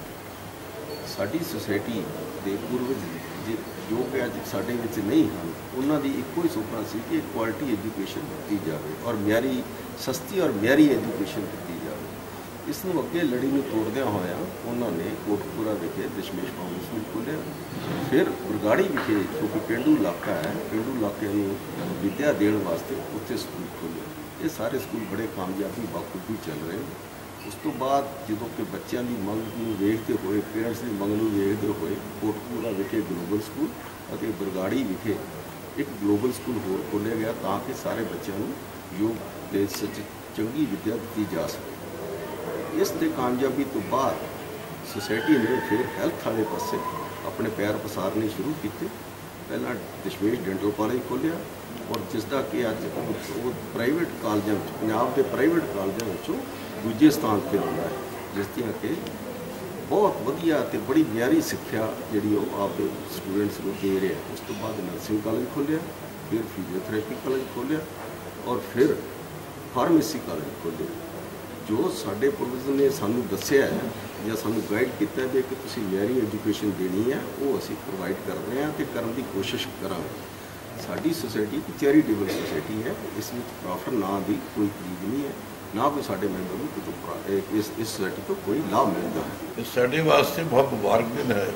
ਸਾਡੀ ਸੁਸਾਇਟੀ ਦੇ ਪੂਰਵਜ ਜੋ ਕਿ ਅੱਜ ਸਾਡੇ ਵਿੱਚ ਨਹੀਂ ਹਨ, ਉਹਨਾਂ ਦੀ ਇੱਕੋ ਹੀ ਸੁਪਨਾ ਸੀ ਕਿ ਕੁਆਲਿਟੀ ਐਜੂਕੇਸ਼ਨ ਦਿੱਤੀ ਜਾਵੇ ਔਰ ਮਿਆਰੀ ਸਸਤੀ ਔਰ ਮਿਆਰੀ ਐਜੂਕੇਸ਼ਨ ਦਿੱਤੀ ਜਾਵੇ। ਇਸ ਨੂੰ ਅੱਗੇ ਲੜੀ ਨੂੰ ਤੋੜਦਿਆਂ ਹੋਇਆਂ ਉਹਨਾਂ ਨੇ ਕੋਟਕਪੂਰਾ ਵਿਖੇ ਦਸ਼ਮੇਸ਼ ਪਬਲਿਕ ਸਕੂਲ ਖੋਲ੍ਹਿਆ। ਫਿਰ ਬਰਗਾੜੀ ਵਿਖੇ ਜੋ ਕਿ ਪੇਂਡੂ ਇਲਾਕਾ ਹੈ, ਪੇਂਡੂ ਇਲਾਕੇ ਨੂੰ ਵਿੱਦਿਆ ਦੇਣ ਵਾਸਤੇ ਉੱਥੇ ਸਕੂਲ ਖੋਲ੍ਹਿਆ। ਇਹ ਸਾਰੇ ਸਕੂਲ ਬੜੇ ਕਾਮਯਾਬੀ ਬਾਖੂਬੀ ਚੱਲ ਰਹੇ। ਉਸ ਤੋਂ ਬਾਅਦ ਜਦੋਂ ਕਿ ਬੱਚਿਆਂ ਦੀ ਮੰਗ ਨੂੰ ਵੇਖਦੇ ਹੋਏ, ਪੇਰੈਂਟਸ ਦੀ ਮੰਗ ਨੂੰ ਵੇਖਦੇ ਹੋਏ ਕੋਟਕਪੂਰਾ ਵਿਖੇ ਗਲੋਬਲ ਸਕੂਲ ਅਤੇ ਬਰਗਾੜੀ ਵਿਖੇ ਇੱਕ ਗਲੋਬਲ ਸਕੂਲ ਹੋਰ ਖੋਲ੍ਹਿਆ ਗਿਆ ਤਾਂ ਕਿ ਸਾਰੇ ਬੱਚਿਆਂ ਨੂੰ ਯੋਗ ਦੇ ਸੱਚ ਚੰਗੀ ਵਿੱਦਿਆ ਦਿੱਤੀ ਜਾ ਸਕੇ। ਇਸ ਦੇ ਕਾਮਯਾਬੀ ਤੋਂ ਬਾਅਦ ਸੁਸਾਇਟੀ ਨੇ ਫਿਰ ਹੈਲਥ ਵਾਲੇ ਪਾਸੇ ਆਪਣੇ ਪੈਰ ਪਸਾਰਨੇ ਸ਼ੁਰੂ ਕੀਤੇ। ਪਹਿਲਾਂ ਦਸ਼ਮੇਸ਼ ਡੈਂਟਲ ਕਾਲਜ ਖੋਲ੍ਹਿਆ ਔਰ ਜਿਸ ਦਾ ਕਿ ਅੱਜ ਉਹ ਪ੍ਰਾਈਵੇਟ ਕਾਲਜਾਂ ਵਿੱਚ, ਪੰਜਾਬ ਦੇ ਪ੍ਰਾਈਵੇਟ ਕਾਲਜਾਂ ਵਿੱਚੋਂ ਦੂਜੇ ਸਥਾਨ 'ਤੇ ਆਉਂਦਾ ਹੈ, ਜਿਸ ਦੀਆਂ ਕਿ ਬਹੁਤ ਵਧੀਆ ਅਤੇ ਬੜੀ ਮਿਆਰੀ ਸਿੱਖਿਆ ਜਿਹੜੀ ਉਹ ਆਪਦੇ ਸਟੂਡੈਂਟਸ ਨੂੰ ਦੇ ਰਿਹਾ। ਉਸ ਤੋਂ ਬਾਅਦ ਨਰਸਿੰਗ ਕਾਲਜ ਖੋਲ੍ਹਿਆ, ਫਿਰ ਫਿਜ਼ੀਓਥੈਰੇਪੀ ਕਾਲਜ ਖੋਲ੍ਹਿਆ ਔਰ ਫਿਰ ਫਾਰਮੇਸੀ ਕਾਲਜ ਖੋਲ੍ਹਿਆ। ਜੋ ਸਾਡੇ ਪੂਰਵਜ ਨੇ ਸਾਨੂੰ ਦੱਸਿਆ ਹੈ ਜਾਂ ਸਾਨੂੰ ਗਾਈਡ ਕੀਤਾ ਹੈ ਕਿ ਤੁਸੀਂ ਮਿਆਰੀ ਐਜੂਕੇਸ਼ਨ ਦੇਣੀ ਹੈ, ਉਹ ਅਸੀਂ ਪ੍ਰੋਵਾਈਡ ਕਰਦੇ ਹਾਂ ਅਤੇ ਕਰਨ ਦੀ ਕੋਸ਼ਿਸ਼ ਕਰਾਂਗੇ। ਸਾਡੀ ਸੁਸਾਇਟੀ ਇੱਕ ਚੈਰੀਟੇਬਲ ਸੁਸਾਇਟੀ ਹੈ, ਇਸ ਵਿੱਚ ਪ੍ਰੋਫਿਟ ਨਾਂ ਦੀ ਕੋਈ ਚੀਜ਼ ਨਹੀਂ ਹੈ, ਨਾ ਕੋਈ ਸਾਡੇ ਮੈਂਬਰ ਨੂੰ ਕਿਤੋਂ ਇਸ ਸੁਸਾਇਟੀ ਤੋਂ ਕੋਈ ਲਾਭ ਮਿਲਦਾ ਹੈ। ਸਾਡੇ ਵਾਸਤੇ ਬਹੁਤ ਮੁਬਾਰਕ ਦਿਨ ਹੈ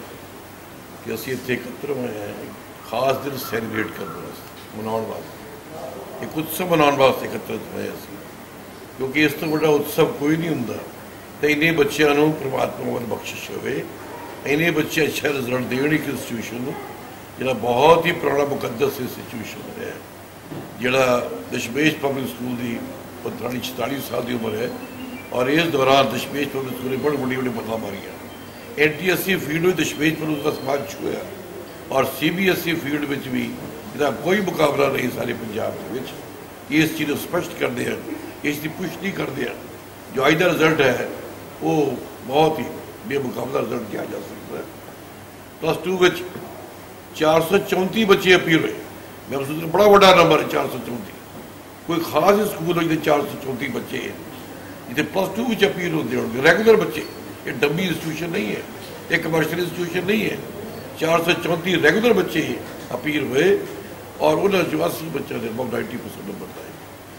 ਕਿ ਅਸੀਂ ਇੱਥੇ ਇਕੱਤਰ ਹੋਏ ਹਾਂ, ਖਾਸ ਦਿਨ ਸੈਲੀਬ੍ਰੇਟ ਕਰਨ ਵਾਸਤੇ, ਮਨਾਉਣ ਵਾਸਤੇ, ਇੱਕ ਉਤਸਵ ਮਨਾਉਣ ਵਾਸਤੇ ਇਕੱਤਰਿਤ ਹੋਏ ਅਸੀਂ, ਕਿਉਂਕਿ ਇਸ ਤੋਂ ਵੱਡਾ ਉਤਸਵ ਕੋਈ ਨਹੀਂ ਹੁੰਦਾ। ਅਤੇ ਇੰਨੇ ਬੱਚਿਆਂ ਨੂੰ ਪ੍ਰਮਾਤਮਾ ਵੱਲ ਬਖਸ਼ਿਸ਼ ਹੋਵੇ, ਇੰਨੇ ਬੱਚੇ ਅੱਛਾ ਰਿਜ਼ਲਟ ਦੇਣ ਇੱਕ ਇੰਸਟੀਟਿਊਸ਼ਨ ਨੂੰ, ਜਿਹੜਾ ਬਹੁਤ ਹੀ ਪੁਰਾਣਾ ਮੁਕੱਦਸ ਇੰਸਟੀਟਿਊਸ਼ਨ ਹੈ, ਜਿਹੜਾ ਦਸ਼ਮੇਸ਼ ਪਬਲਿਕ ਸਕੂਲ ਦੀ 45-46 ਸਾਲ ਦੀ ਉਮਰ ਹੈ ਔਰ ਇਸ ਦੌਰਾਨ ਦਸ਼ਮੇਸ਼ ਪਬਲਿਕ ਸਕੂਲ ਨੇ ਬੜੀ ਵੱਡੀ ਬਦਲਾਅ ਮਾਰੀਆਂ। NTSC ਫੀਲਡ ਵਿੱਚ ਦਸ਼ਮੇਸ਼ ਪਬਲਿਕ ਦਾ ਸਮਾਜ ਛੂਇਆ ਔਰ CBSE ਫੀਲਡ ਵਿੱਚ ਵੀ ਇਹਦਾ ਕੋਈ ਮੁਕਾਬਲਾ ਨਹੀਂ ਸਾਰੇ ਪੰਜਾਬ ਦੇ ਵਿੱਚ। ਇਸ ਚੀਜ਼ ਨੂੰ ਸਪਸ਼ਟ ਕਰਦੇ ਹਨ, ਇਸ ਦੀ ਪੁਸ਼ਟੀ ਕਰਦੇ ਹਨ। ਜੋ ਅੱਜ ਦਾ ਰਿਜ਼ਲਟ ਹੈ ਉਹ ਬਹੁਤ ਹੀ ਬੇਮੁਕਾਬਲਾ ਰਿਜ਼ਲਟ ਕਿਹਾ ਜਾ ਸਕਦਾ ਹੈ। +2 ਵਿੱਚ 434 ਬੱਚੇ ਅਪੀਲ ਹੋਏ। ਮੈਂ ਸੋਚਦਾ ਬੜਾ ਵੱਡਾ ਨੰਬਰ ਹੈ 434। ਕੋਈ ਖਾਸ ਸਕੂਲ ਹੋ ਜਿਹਦੇ 434 ਬੱਚੇ ਹੈ, ਜਿੱਥੇ +2 ਵਿੱਚ ਅਪੀਲ ਹੁੰਦੇ ਹੋਣਗੇ ਰੈਗੂਲਰ ਬੱਚੇ। ਇਹ ਡੰਮੀ ਇੰਸਟੀਟਿਊਸ਼ਨ ਨਹੀਂ ਹੈ, ਇਹ ਕਮਰਸ਼ੀਅਲ ਇੰਸਟੀਟਿਊਸ਼ਨ ਨਹੀਂ ਹੈ। 434 ਰੈਗੂਲਰ ਬੱਚੇ ਅਪੀਲ ਹੋਏ ਔਰ ਉਹਨਾਂ 'ਚੋਂ 80 ਬੱਚਿਆਂ ਦੇ ਬਹੁਤ 90% ਨੰਬਰ ਆਏ।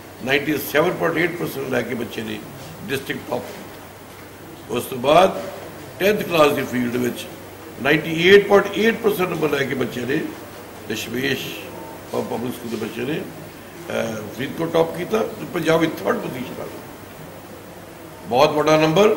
97.8% ਲੈ ਕੇ ਬੱਚੇ ਨੇ ਡਿਸਟ੍ਰਿਕਟ ਟੌਪ ਕੀਤਾ। ਉਸ ਤੋਂ ਬਾਅਦ 10th ਕਲਾਸ ਦੀ ਫੀਲਡ ਵਿੱਚ 98.8% ਨੰਬਰ ਲੈ ਕੇ ਬੱਚੇ ਨੇ ਦਸ਼ਮੇਸ਼ ਪਬਲਿਕ ਸਕੂਲ ਦੇ ਬੱਚੇ ਨੇ ਫਰੀਦਕੋਟ ਟੌਪ ਕੀਤਾ। ਪੰਜਾਬ ਵਿੱਚ 3rd ਪੋਜੀਸ਼ਨ ਆ ਗਈ, ਬਹੁਤ ਵੱਡਾ ਨੰਬਰ।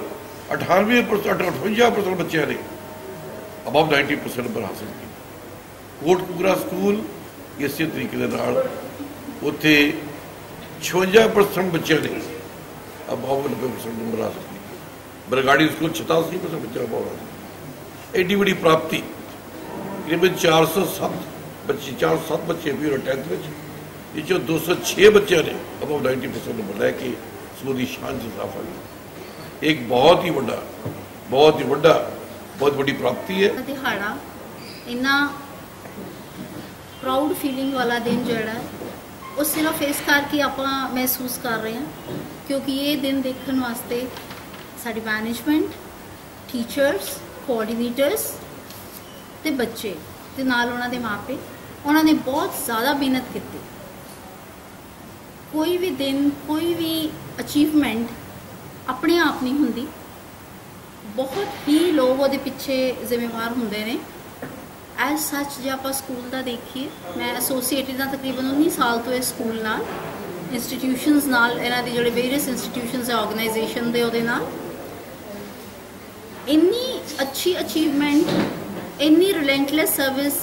58% ਬੱਚਿਆਂ ਨੇ ਅਬਵ 90% ਨੰਬਰ ਹਾਸਿਲ ਕੀਤੇ। ਕੋਟਕਪੂਰਾ ਸਕੂਲ ਇਸੇ ਤਰੀਕੇ ਦੇ ਨਾਲ ਉੱਥੇ 56% ਬੱਚਿਆਂ ਨੇ ਅਬਵ 90% ਨੰਬਰ ਹਾਸਿਲ ਕੀਤੇ। ਬਰਗਾੜੀ ਸਕੂਲ 87% ਬੱਚਾ ਅਬਵ ਹਾਸਿਲ ਕੀਤਾ। ਐਡੀ ਵੱਡੀ ਪ੍ਰਾਪਤੀ तकरीबन 407 बच्चे 407 बच्चे भी 10th में, ये 206 बच्चों ने अब 90% नंबर लैके स्कूल की शान च इजाफा किया। एक बहुत ही बड़ा बहुत बड़ी प्राप्ति है। दिहाड़ा इन्ना प्राउड फीलिंग वाला दिन जोड़ा वो सिर्फ इस करके आप महसूस कर रहे हैं क्योंकि ये दिन देखने वास्ते साड़ी मैनेजमेंट, टीचर्स, कोऑर्डिनेटर्स ते बच्चे ते नाल उन्हां दे मापे उन्होंने बहुत ज़्यादा मेहनत की। कोई भी दिन, कोई भी अचीवमेंट अपने आप नहीं हुंदी, बहुत ही लोग वो पिछे जिम्मेवार होंगे ने। एज सच जो आप स्कूल का देखिए, मैं एसोसीएटेड हाँ तकरीबन 19 साल तो इस स्कूल नाल, इंस्टीट्यूशनस नाल, इन्हां दे जिहड़े वेरियस इंस्टीट्यूशनस है ऑर्गेनाइजेशन दे उहदे नाल इन्नी अच्छी अचीवमेंट, इन्नी रिलेंटलैस सर्विस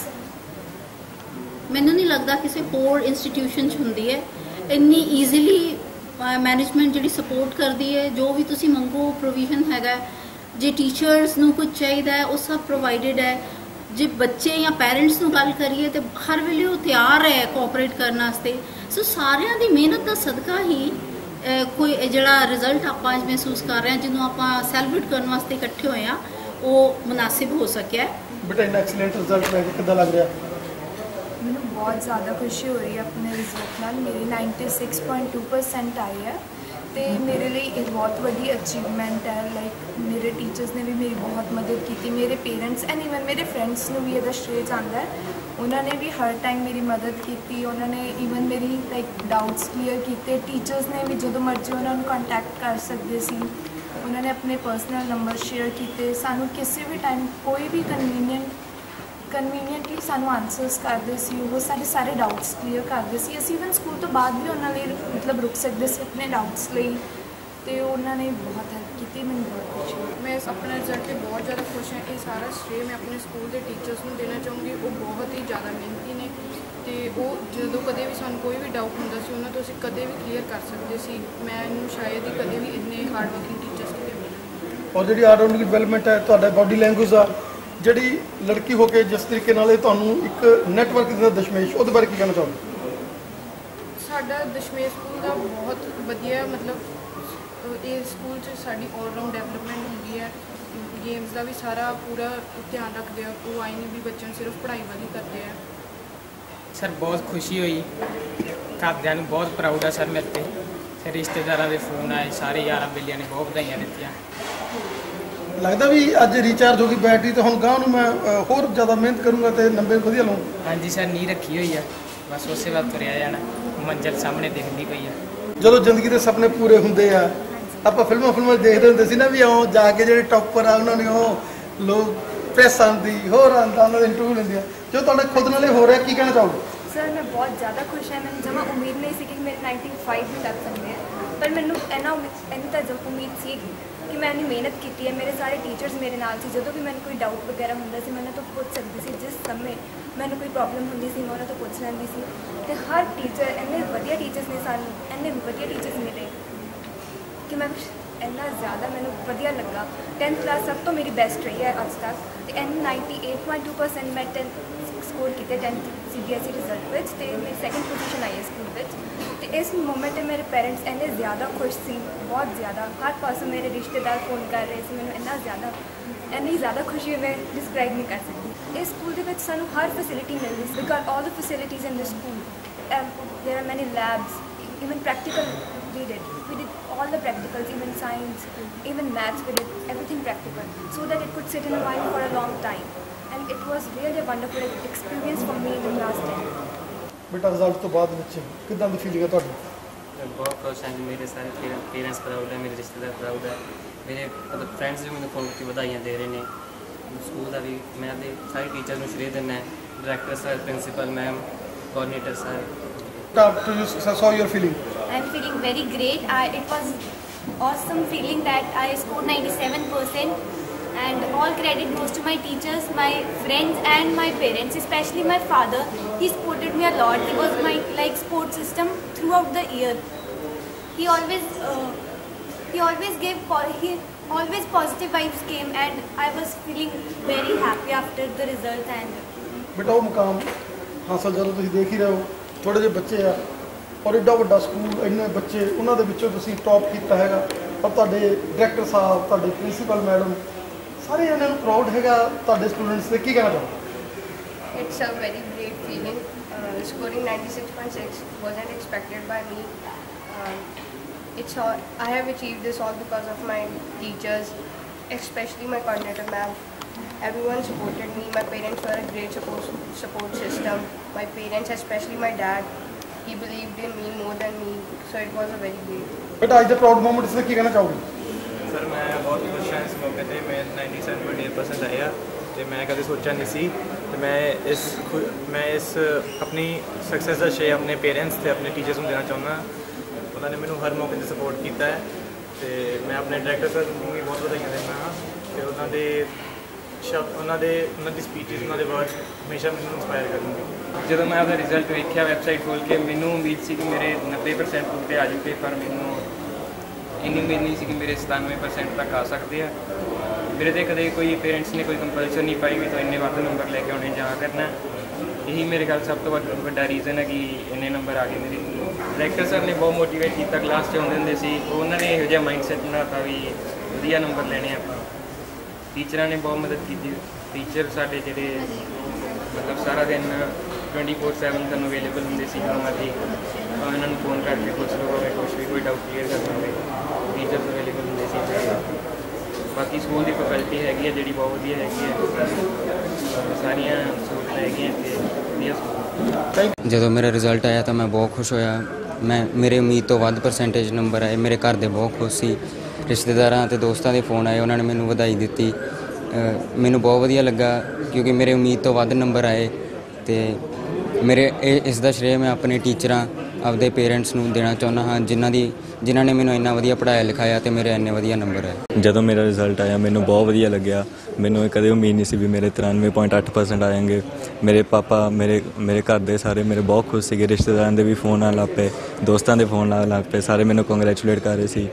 मैनूं नहीं लगता किसी होर इंस्टीट्यूशन च हुंदी है। इन्नी ईजीली मैनेजमेंट जिहड़ी सपोर्ट करती है, जो भी तुसीं मंगो प्रोविजन हैगा, जे टीचर्स नूं कुछ चाहिए है वो सब प्रोवाइडेड है। जे बच्चे या पेरेंट्स नूं गल करिए तो हर वेले वो तैयार है कोऑपरेट करने वास्ते। सो सारिਆਂ ਦੀ ਮਿਹਨਤ ਦਾ सदका ही कोई जिहड़ा रिजल्ट आप अज महसूस कर रहे हैं, जिन्होंने आप सैलीब्रेट करने वास्ते इकट्ठे हुए हैं, वो मुनासिब हो सकिया है। बेटा इन्ना एक्सीलेंट रिजल्ट लैके किद्दां लग रहा? मैंने बहुत ज़्यादा खुशी हो रही है अपने रिजल्ट नाल। मेरी 96.2% आई है तो मेरे लिए एक बहुत बड़ी अचीवमेंट है। लाइक मेरे टीचर्स ने भी मेरी बहुत मदद की, मेरे पेरेंट्स एंड इवन मेरे फ्रेंड्स ने भी ये श्रेय जाता है। उन्होंने भी हर टाइम मेरी मदद की, उन्होंने इवन मेरी लाइक डाउट्स क्लीयर किए। टीचर्स ने भी जो मर्जी उन्होंने कॉन्टैक्ट कर सकते सी, उन्होंने अपने पर्सनल नंबर शेयर किए। सानू किसी भी टाइम कोई भी कन्वीनियंटली सानू आंसर्स करते सी, वो सारे डाउट्स क्लीयर करते सी। असीं इवन स्कूल तो बाद भी उन्होंने मतलब रुक सकते सी अपने डाउट्स लिए, तो उन्होंने बहुत हेल्प की। मैंने बहुत खुश हूँ। मैं अपने रिजल्ट से बहुत ज़्यादा खुश हाँ। ये सारा श्रेय मैं अपने स्कूल के टीचर्स को देना चाहूँगी। वो बहुत ही ज़्यादा मेहनती ने, तो वो जो कदे भी सानू कोई भी डाउट होंदा सी उन्होंने तो असीं कदे भी क्लीयर कर सकते सी। मैं शायद ही कदे भी इन्ने हार्ड वर्किंग टीचर्स किते मिले। और जी ऑलराउंड डिवेलपमेंट है तुहाडा बॉडी लैंगुएज आ, ਜਿਹੜੀ लड़की होकर जिस तरीके नाल ਤੁਹਾਨੂੰ ਇੱਕ ਨੈਟਵਰਕ ਦਿੰਦਾ ਦਸ਼ਮੇਸ਼, ਉਹਦੇ ਬਾਰੇ ਕੀ ਕਹਿਣਾ ਚਾਹੋਗੇ? ਸਾਡਾ ਦਸ਼ਮੇਸ਼ ਸਕੂਲ ਦਾ ਬਹੁਤ ਵਧੀਆ ਮਤਲਬ ਇਹ ਸਕੂਲ 'ਚ ਸਾਡੀ ਆਲਰਾਊਂਡ ਡਿਵੈਲਪਮੈਂਟ ਹੁੰਦੀ ਹੈ। ਗੇਮਸ ਦਾ ਵੀ ਸਾਰਾ ਪੂਰਾ ਧਿਆਨ ਰੱਖਦੇ ਆ। ਉਹ ਆਈ ਨਹੀਂ ਵੀ ਬੱਚਿਆਂ ਨੂੰ ਸਿਰਫ ਪੜ੍ਹਾਈ ਵੱਲ ਹੀ ਕਰਦੇ ਆ। ਸਰ ਬਹੁਤ ਖੁਸ਼ੀ ਹੋਈ, ਘਰਦਿਆਂ ਨੂੰ ਬਹੁਤ ਪ੍ਰਾਊਡ ਆ ਸਰ ਮੇਰੇ 'ਤੇ। ਫਿਰ ਰਿਸ਼ਤੇਦਾਰਾਂ ਦੇ ਫੋਨ ਆਏ, ਸਾਰੇ ਯਾਰਾਂ ਬੇਲੀਆਂ ਨੇ ਬਹੁਤ ਵਧਾਈਆਂ ਦਿੱਤੀਆਂ। लगता भी अज रिचार्ज होगी बैटरी, तो हम गाँव में मैं होर ज़्यादा मेहनत करूँगा तो नंबर वधिया लूँगा। हाँ जी सर, नी रखी हुई है, बस उस बाद तुरया जाना, मंजिल सामने दिखती पई है। जो जिंदगी के सपने पूरे होंगे आ, आप फिल्मों देखते होंगे सी ना भी आओ जाके जो टॉपर आ उन्होंने लोग प्रेस आती होर आता उन्होंने इंटरव्यू लेंदी, जो तुहाडे खुद नाल हो रहा, की कहना चाहोगे? सर मैं बहुत ज़्यादा खुश है। मैंने जमा उम्मीद नहीं सी कि मेरे 95 भी लग सकते हैं, पर मैंने इन्नी तो उम्मीद सी कि मैंने मेहनत की है। मेरे सारे टीचर्स मेरे नाल सी, जो भी मैंने कोई डाउट वगैरह होंदा सी मैंने तो पूछ सकती सी। जिस समय मैंने कोई प्रॉब्लम होंदी सी मैं उन्होंने तो पूछ लैंदी सी। ते हर टीचर इन्ने वधिया टीचर्स ने सानू इन्ने वधिया टीचर्स मिले कि मैं इन्ना ज़्यादा मैंने वधिया लगा। 10th क्लास सब तो मेरी बेस्ट रही है अज तक। तो 98.2% मैं 10th स्कोर किए 10th CBSE रिजल्ट में, तो मेरी 2nd पोजीशन आई है स्कूल में। तो इस मोमेंट में मेरे पेरेंट्स इन्ने ज़्यादा खुश सी, बहुत ज़्यादा। हर पासों मेरे रिश्तेदार फोन कर रहे थे, मैंने इन्नी ज़्यादा खुशी मैं डिस्क्राइब नहीं कर सकती। इस स्कूल के सानू हर फैसिलिटी मिल रही, we got all the facilities in the school. There are many labs, even practical we did all the practicals, even science, even maths, we did everything practical so that it could sit in a mind for a long time, and it was really a wonderful experience for me in the last 10. बेटा result तो बाद ਵਿੱਚ ਕਿਦਾਂ ਦੀ feeling ਹੈ ਤੁਹਾਡੀ? बहुत खुश हैं, मेरे सारे पेरेंट्स प्राउड है, मेरे रिश्तेदार प्राउड है, मेरे मतलब फ्रेंड्स भी मैंने फोन करके बधाइयाँ दे रहे हैं। स्कूल का भी मैं अपने सारे टीचर को श्रेय देना है, director sir, principal ma'am, coordinator sir. After you success, how you are feeling? I'm feeling very great. It was awesome feeling that I scored 97%, and all credit goes to my teachers, my friends and my parents, especially my father. He supported me a lot. He was my support system throughout the year. He always positive vibes came, and I was feeling very happy after the result, and ਬੇਟਾ ਉਹ ਮੁਕਾਮ ਹਾਸਲ ਜਦੋਂ ਤੁਸੀਂ ਦੇਖ ਹੀ ਰਹੇ ਹੋ, ਥੋੜ੍ਹੇ ਜਿਹੇ ਬੱਚੇ ਆ ਔਰ ਐਡਾ ਵੱਡਾ ਸਕੂਲ, ਇੰਨੇ ਬੱਚੇ, ਉਹਨਾਂ ਦੇ ਵਿੱਚੋਂ ਤੁਸੀਂ ਟੌਪ ਕੀਤਾ ਹੈਗਾ। ਔਰ ਤੁਹਾਡੇ ਡਾਇਰੈਕਟਰ ਸਾਹਿਬ, ਤੁਹਾਡੇ ਪ੍ਰਿੰਸੀਪਲ ਮੈਡਮ, ਸਾਰੇ ਇਹਨਾਂ ਨੂੰ ਪ੍ਰਾਊਡ ਹੈਗਾ ਤੁਹਾਡੇ ਸਟੂਡੈਂਟਸ ਤੇ, ਕੀ ਕਹਿਣਾ ਚਾਹੋਗੇ? It's a very great feeling. Scoring 96.6 wasn't expected by me. I have achieved this all because of my teachers, especially my coordinator ma'am. Everyone supported me. My parents were a great support system. My parents, especially my dad, he believed in me more than me. So it was a very great. ਬੇਟਾ ਅੱਜ ਦੇ proud moment ਤੇ ਕੀ ਕਹਿਣਾ ਚਾਹੋਗੇ? Sir ਮੈਂ ਬਹੁਤ ਖੁਸ਼ ਹਾਂ ਇਸ ਮੌਕੇ 'ਤੇ। ਮੈਂ 97.8% ਆਇਆ ਅਤੇ ਮੈਂ ਕਦੇ ਸੋਚਿਆ ਨਹੀਂ ਸੀ। ਅਤੇ ਮੈਂ ਇਸ ਆਪਣੀ ਸਕਸੈਸ ਦਾ ਸ਼ੇਅਰ ਆਪਣੇ ਪੇਰੈਂਟਸ ਅਤੇ ਆਪਣੇ ਟੀਚਰਸ ਨੂੰ ਦੇਣਾ ਚਾਹੁੰਦਾ। ਉਹਨਾਂ ਨੇ ਮੈਨੂੰ ਹਰ ਮੌਕੇ 'ਤੇ ਸਪੋਰਟ ਕੀਤਾ ਹੈ ਅਤੇ ਮੈਂ ਆਪਣੇ ਡਾਇਰੈਕਟਰ ਸਰ ਨੂੰ ਵੀ ਬਹੁਤ ਵਧਾਈਆਂ ਦਿੰਦਾ ਹਾਂ। ਅਤੇ ਉਹਨਾਂ ਦੀ ਸਪੀਚਿਸ, ਉਹਨਾਂ ਦੇ ਵਰਡਸ ਹਮੇਸ਼ਾ ਮੈਨੂੰ ਇੰਸਪਾਇਰ ਕਰਨਗੇ। ਜਦੋਂ ਮੈਂ ਆਪਦਾ ਰਿਜ਼ਲਟ ਵੇਖਿਆ ਵੈਬਸਾਈਟ ਖੋਲ੍ਹ ਕੇ, ਮੈਨੂੰ ਉਮੀਦ ਸੀ ਕਿ ਮੇਰੇ 90% ਉੱਤੇ ਆ ਜੂਗੇ, ਪਰ ਮੈਨੂੰ ਇੰਨੀ ਉਮੀਦ ਨਹੀਂ ਸੀ ਕਿ ਮੇਰੇ 97% ਤੱਕ ਆ ਸਕਦੇ ਆ। ਮੇਰੇ 'ਤੇ ਕਦੇ ਕੋਈ ਪੇਰੈਂਟਸ ਨੇ ਕੋਈ ਕੰਪਲਸ਼ਨ ਨਹੀਂ ਪਾਈ ਵੀ ਤੂੰ ਇੰਨੇ ਵੱਧ ਨੰਬਰ ਲੈ ਕੇ ਆਉਣੇ ਜਾਂ ਕਰਨਾ। ਇਹੀ ਮੇਰੇ ਖਿਆਲ ਸਭ ਤੋਂ ਵੱਡਾ ਰੀਜ਼ਨ ਹੈ ਕਿ ਇੰਨੇ ਨੰਬਰ ਆ ਗਏ ਮੇਰੇ। ਡਾਇਰੈਕਟਰ ਸਰ ਨੇ ਬਹੁਤ ਮੋਟੀਵੇਟ ਕੀਤਾ, ਕਲਾਸ 'ਚ ਆਉਂਦੇ ਹੁੰਦੇ ਸੀ, ਉਹਨਾਂ ਨੇ ਇਹੋ ਜਿਹਾ ਮਾਈਂਡ ਸੈੱਟ ਬਣਾਤਾ ਵੀ ਵਧੀਆ ਨੰਬਰ ਲੈਣੇ ਆਪਾਂ। ਟੀਚਰਾਂ ਨੇ ਬਹੁਤ ਮਦਦ ਕੀਤੀ। ਟੀਚਰ ਸਾਡੇ ਜਿਹੜੇ ਮਤਲਬ ਸਾਰਾ ਦਿਨ 24/7 ਤੁਹਾਨੂੰ ਅਵੇਲੇਬਲ ਹੁੰਦੇ ਸੀ, ਜਦੋਂ ਮਰਜ਼ੀ ਇਹਨਾਂ ਨੂੰ ਫੋਨ ਕਰਕੇ ਪੁੱਛ ਲਓ, ਕੁਛ ਵੀ ਕੋਈ ਡਾਊਟ ਕਲੀਅਰ ਕਰਨਾ ਹੋਵੇ, ਟੀਚਰਸ ਅਵੇਲੇਬਲ ਹੁੰਦੇ ਸੀ। ਬਾਕੀ ਸਕੂਲ ਦੀ ਫੈਕਲਟੀ ਹੈਗੀ ਹੈ ਜਿਹੜੀ ਬਹੁਤ ਵਧੀਆ ਹੈਗੀ ਹੈ, ਸਾਰੀਆਂ ਸਹੂਲਤਾਂ ਹੈਗੀਆਂ ਅਤੇ ਵਧੀਆ ਸਕੂਲ। ਜਦੋਂ ਮੇਰਾ ਰਿਜ਼ਲਟ ਆਇਆ ਤਾਂ ਮੈਂ ਬਹੁਤ ਖੁਸ਼ ਹੋਇਆ। ਮੇਰੇ ਉਮੀਦ ਤੋਂ ਵੱਧ ਪਰਸੈਂਟੇਜ ਨੰਬਰ ਆਏ। ਮੇਰੇ ਘਰ ਦੇ ਬਹੁਤ ਖੁਸ਼ ਸੀ। ਰਿਸ਼ਤੇਦਾਰਾਂ ਅਤੇ ਦੋਸਤਾਂ ਦੇ ਫੋਨ ਆਏ, ਉਹਨਾਂ ਨੇ ਮੈਨੂੰ ਵਧਾਈ ਦਿੱਤੀ। ਮੈਨੂੰ ਬਹੁਤ ਵਧੀਆ ਲੱਗਾ ਕਿਉਂਕਿ ਮੇਰੇ ਉਮੀਦ ਤੋਂ ਵੱਧ ਨੰਬਰ ਆਏ ਅਤੇ ਇਸ ਦਾ ਸ਼੍ਰੇਅ ਮੈਂ ਆਪਣੇ ਟੀਚਰਾਂ, ਆਪਦੇ ਪੇਰੈਂਟਸ ਨੂੰ ਦੇਣਾ ਚਾਹੁੰਦਾ ਹਾਂ, ਜਿਨ੍ਹਾਂ ਨੇ ਮੈਨੂੰ ਇੰਨਾ ਵਧੀਆ ਪੜ੍ਹਾਇਆ ਲਿਖਾਇਆ ਅਤੇ ਮੇਰੇ ਇੰਨੇ ਵਧੀਆ ਨੰਬਰ ਆਏ। ਜਦੋਂ ਮੇਰਾ ਰਿਜ਼ਲਟ ਆਇਆ ਮੈਨੂੰ ਬਹੁਤ ਵਧੀਆ ਲੱਗਿਆ। ਮੈਨੂੰ ਕਦੇ ਉਮੀਦ ਨਹੀਂ ਸੀ ਵੀ ਮੇਰੇ 93.8% ਆਏਂਗੇ। ਮੇਰੇ ਪਾਪਾ, ਮੇਰੇ ਘਰ ਦੇ ਸਾਰੇ ਮੇਰੇ ਬਹੁਤ ਖੁਸ਼ ਸੀਗੇ। ਰਿਸ਼ਤੇਦਾਰਾਂ ਦੇ ਵੀ ਫੋਨ ਆਉਣ ਲੱਗ ਪਏ, ਦੋਸਤਾਂ ਦੇ ਫੋਨ ਆਉਣ ਲੱਗ ਪਏ, ਸਾਰੇ ਮੈਨੂੰ ਕੰਗਰੈਚੁਲੇਟ ਕਰ ਰਹੇ ਸੀ।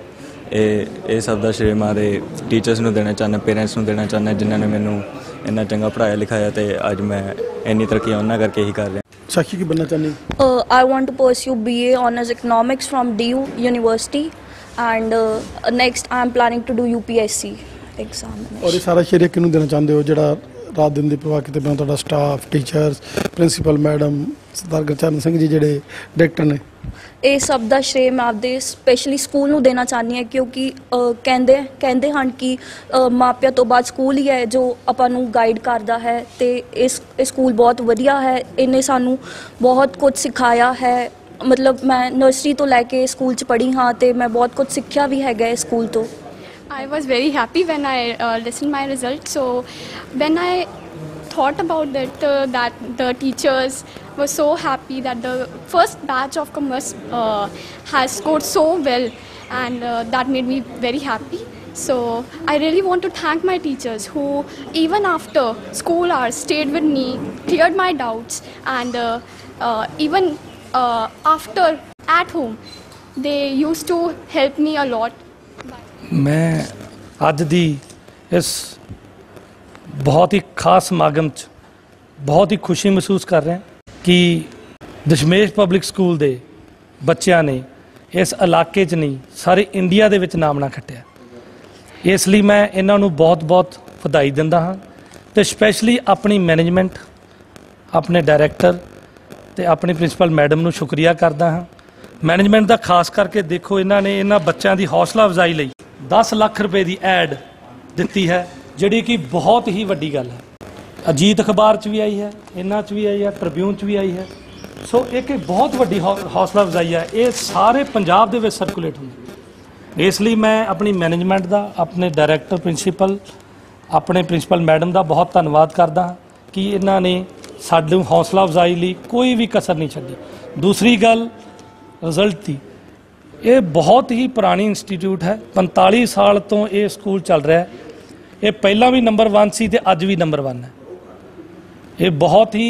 ਇਹ ਸਭ ਦਾ ਸ਼੍ਰੇਅ ਮਾਰੇ ਟੀਚਰਸ ਨੂੰ ਦੇਣਾ ਚਾਹੁੰਦਾ, ਪੇਰੈਂਟਸ ਨੂੰ ਦੇਣਾ ਚਾਹੁੰਦਾ, ਜਿਨ੍ਹਾਂ ਨੇ ਮੈਨੂੰ ਇੰਨਾ ਚੰਗਾ ਪੜ੍ਹਾਇਆ ਲਿਖਾਇਆ ਅਤੇ ਅੱਜ ਮੈਂ ਇੰਨੀ ਤਰੱਕੀ ਉਹਨਾਂ ਕਰਕੇ ਹੀ ਕਰ ਰਿਹਾ। ਸਾਖੀ ਕੀ ਬਣਨਾ ਚਾਹੁੰਦੀ? I want to pursue BA Honours Economics from DU University and next I am planning to do UPSC exam. ਔਰ ਇਹ ਸਾਰਾ ਸ਼ੇਅਰ ਕਿਹਨੂੰ ਦੇਣਾ ਚਾਹੁੰਦੇ ਹੋ ਜਿਹੜਾ ਰਾਤ ਦਿਨ ਦੀ ਪਵਾ ਕੇ ਤੇ ਤੁਹਾਡਾ staff, teachers, principal madam, Sardar Gurcharan Singh ji ਜਿਹੜੇ ਡਾਇਰੈਕਟਰ ਨੇ? ਇਹ ਸਭ ਦਾ ਸ਼੍ਰੇਅ ਮੈਂ ਆਪਦੇ ਸਪੈਸ਼ਲੀ ਸਕੂਲ ਨੂੰ ਦੇਣਾ ਚਾਹੁੰਦੀ ਹਾਂ ਕਿਉਂਕਿ ਕਹਿੰਦੇ ਹਨ ਕਿ ਮਾਪਿਆਂ ਤੋਂ ਬਾਅਦ ਸਕੂਲ ਹੀ ਹੈ ਜੋ ਆਪਾਂ ਨੂੰ ਗਾਈਡ ਕਰਦਾ ਹੈ ਅਤੇ ਇਹ ਸਕੂਲ ਬਹੁਤ ਵਧੀਆ ਹੈ। ਇਹਨੇ ਸਾਨੂੰ ਬਹੁਤ ਕੁਝ ਸਿਖਾਇਆ ਹੈ। ਮਤਲਬ ਮੈਂ ਨਰਸਰੀ ਤੋਂ ਲੈ ਕੇ ਸਕੂਲ 'ਚ ਪੜ੍ਹੀ ਹਾਂ ਅਤੇ ਮੈਂ ਬਹੁਤ ਕੁਝ ਸਿੱਖਿਆ ਵੀ ਹੈਗਾ ਇਸ ਸਕੂਲ ਤੋਂ। I was very happy when I listened my result. So when I thought about it, that the teachers were so happy that the first batch of commerce has scored so well, and that made me very happy. So I really want to thank my teachers who even after school hours stayed with me, cleared my doubts, and even after at home they used to help me a lot. ਮੈਂ ਅੱਜ ਦੀ ਇਸ ਬਹੁਤ ਹੀ ਖਾਸ ਸਮਾਗਮ 'ਚ ਬਹੁਤ ਹੀ ਖੁਸ਼ੀ ਮਹਿਸੂਸ ਕਰ ਰਿਹਾ ਕਿ ਦਸ਼ਮੇਸ਼ ਪਬਲਿਕ ਸਕੂਲ ਦੇ ਬੱਚਿਆਂ ਨੇ ਇਸ ਇਲਾਕੇ 'ਚ ਨਹੀਂ ਸਾਰੇ ਇੰਡੀਆ ਦੇ ਵਿੱਚ ਨਾਮਣਾ ਖੱਟਿਆ। ਇਸ ਲਈ ਮੈਂ ਇਹਨਾਂ ਨੂੰ ਬਹੁਤ-ਬਹੁਤ ਵਧਾਈ ਦਿੰਦਾ ਹਾਂ ਅਤੇ ਸਪੈਸ਼ਲੀ ਆਪਣੀ ਮੈਨੇਜਮੈਂਟ, ਆਪਣੇ ਡਾਇਰੈਕਟਰ ਅਤੇ ਆਪਣੀ ਪ੍ਰਿੰਸੀਪਲ ਮੈਡਮ ਨੂੰ ਸ਼ੁਕਰੀਆ ਕਰਦਾ ਹਾਂ। ਮੈਨੇਜਮੈਂਟ ਦਾ ਖਾਸ ਕਰਕੇ ਦੇਖੋ, ਇਹਨਾਂ ਨੇ ਇਹਨਾਂ ਬੱਚਿਆਂ ਦੀ ਹੌਸਲਾ ਅਫਜ਼ਾਈ ਲਈ 10 ਲੱਖ ਰੁਪਏ ਦੀ ਐਡ ਦਿੱਤੀ ਹੈ, ਜਿਹੜੀ ਕਿ ਬਹੁਤ ਹੀ ਵੱਡੀ ਗੱਲ ਹੈ। ਅਜੀਤ ਅਖਬਾਰ 'ਚ ਵੀ ਆਈ ਹੈ, ਇਹਨਾਂ 'ਚ ਵੀ ਆਈ ਹੈ, ਟ੍ਰਿਬਿਊਨ 'ਚ ਵੀ ਆਈ ਹੈ। ਸੋ ਇੱਕ ਬਹੁਤ ਵੱਡੀ ਹੌਸਲਾ ਅਫਜ਼ਾਈ ਹੈ। ਇਹ ਸਾਰੇ ਪੰਜਾਬ ਦੇ ਵਿੱਚ ਸਰਕੂਲੇਟ ਹੁੰਦੀ। ਇਸ ਲਈ ਮੈਂ ਆਪਣੀ ਮੈਨੇਜਮੈਂਟ ਦਾ, ਆਪਣੇ ਡਾਇਰੈਕਟਰ, ਪ੍ਰਿੰਸੀਪਲ, ਆਪਣੇ ਪ੍ਰਿੰਸੀਪਲ ਮੈਡਮ ਦਾ ਬਹੁਤ ਧੰਨਵਾਦ ਕਰਦਾ ਹਾਂ ਕਿ ਇਹਨਾਂ ਨੇ ਸਾਨੂੰ ਹੌਸਲਾ ਅਫਜ਼ਾਈ ਲਈ ਕੋਈ ਵੀ ਕਸਰ ਨਹੀਂ ਛੱਡੀ। ਦੂਸਰੀ ਗੱਲ ਰਿਜ਼ਲਟ ਦੀ, ਇਹ ਬਹੁਤ ਹੀ ਪੁਰਾਣੀ ਇੰਸਟੀਟਿਊਟ ਹੈ। 45 ਸਾਲ ਤੋਂ ਇਹ ਸਕੂਲ ਚੱਲ ਰਿਹਾ ਹੈ। ਇਹ ਪਹਿਲਾਂ ਵੀ ਨੰਬਰ 1 ਸੀ ਅਤੇ ਅੱਜ ਵੀ ਨੰਬਰ 1 ਹੈ। ਇਹ ਬਹੁਤ ਹੀ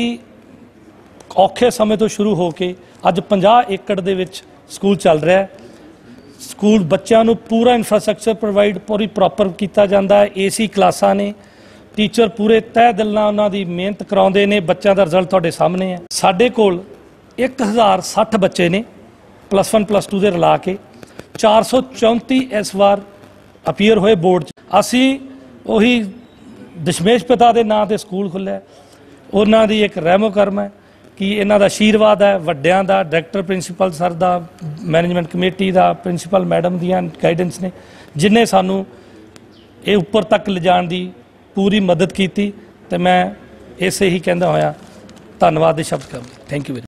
ਔਖੇ ਸਮੇਂ ਤੋਂ ਸ਼ੁਰੂ ਹੋ ਕੇ ਅੱਜ 50 ਏਕੜ ਦੇ ਵਿੱਚ ਸਕੂਲ ਚੱਲ ਰਿਹਾ ਹੈ। ਸਕੂਲ ਬੱਚਿਆਂ ਨੂੰ ਪੂਰਾ ਇਨਫਰਾਸਟਰਕਚਰ ਪ੍ਰੋਵਾਈਡ ਪੂਰੀ ਪ੍ਰੋਪਰ ਕੀਤਾ ਜਾਂਦਾ ਹੈ। AC ਕਲਾਸਾਂ ਨੇ, टीचर पूरे तह दिल नाल उन्हां दी मेहनत कराउंदे ने। बच्चों का रिजल्ट तुहाडे सामने है। साडे कोल 1060 बच्चे ने +1 +2 दे रला के 434 इस बार अपीयर होए बोर्ड 'ਚ। ਅਸੀਂ ਉਹੀ ਦਸ਼ਮੇਸ਼ ਪਿਤਾ ਦੇ ਨਾਂ ਤੇ ਸਕੂਲ ਖੁੱਲ੍ਹਿਆ, ਉਹਨਾਂ ਦੀ ਇੱਕ ਰਹਿਮੋ ਕਰਮ ਹੈ ਕਿ ਇਹਨਾਂ ਦਾ ਆਸ਼ੀਰਵਾਦ ਹੈ, ਵੱਡਿਆਂ ਦਾ, ਡਾਇਰੈਕਟਰ ਪ੍ਰਿੰਸੀਪਲ ਸਰ ਦਾ, ਮੈਨੇਜਮੈਂਟ ਕਮੇਟੀ ਦਾ, ਪ੍ਰਿੰਸੀਪਲ ਮੈਡਮ ਦੀਆਂ ਗਾਈਡੈਂਸ ਨੇ, ਜਿਨ੍ਹਾਂ ਸਾਨੂੰ ਇਹ ਉੱਪਰ ਤੱਕ ਲਿਜਾਣ ਦੀ ਪੂਰੀ ਮਦਦ ਕੀਤੀ। ਤੇ ਮੈਂ ਇਸੇ ਹੀ ਕਹਿੰਦਾ ਹੋਇਆ ਧੰਨਵਾਦ ਦੇ ਸ਼ਬਦ ਕਰਾਂਗਾ। Thank you.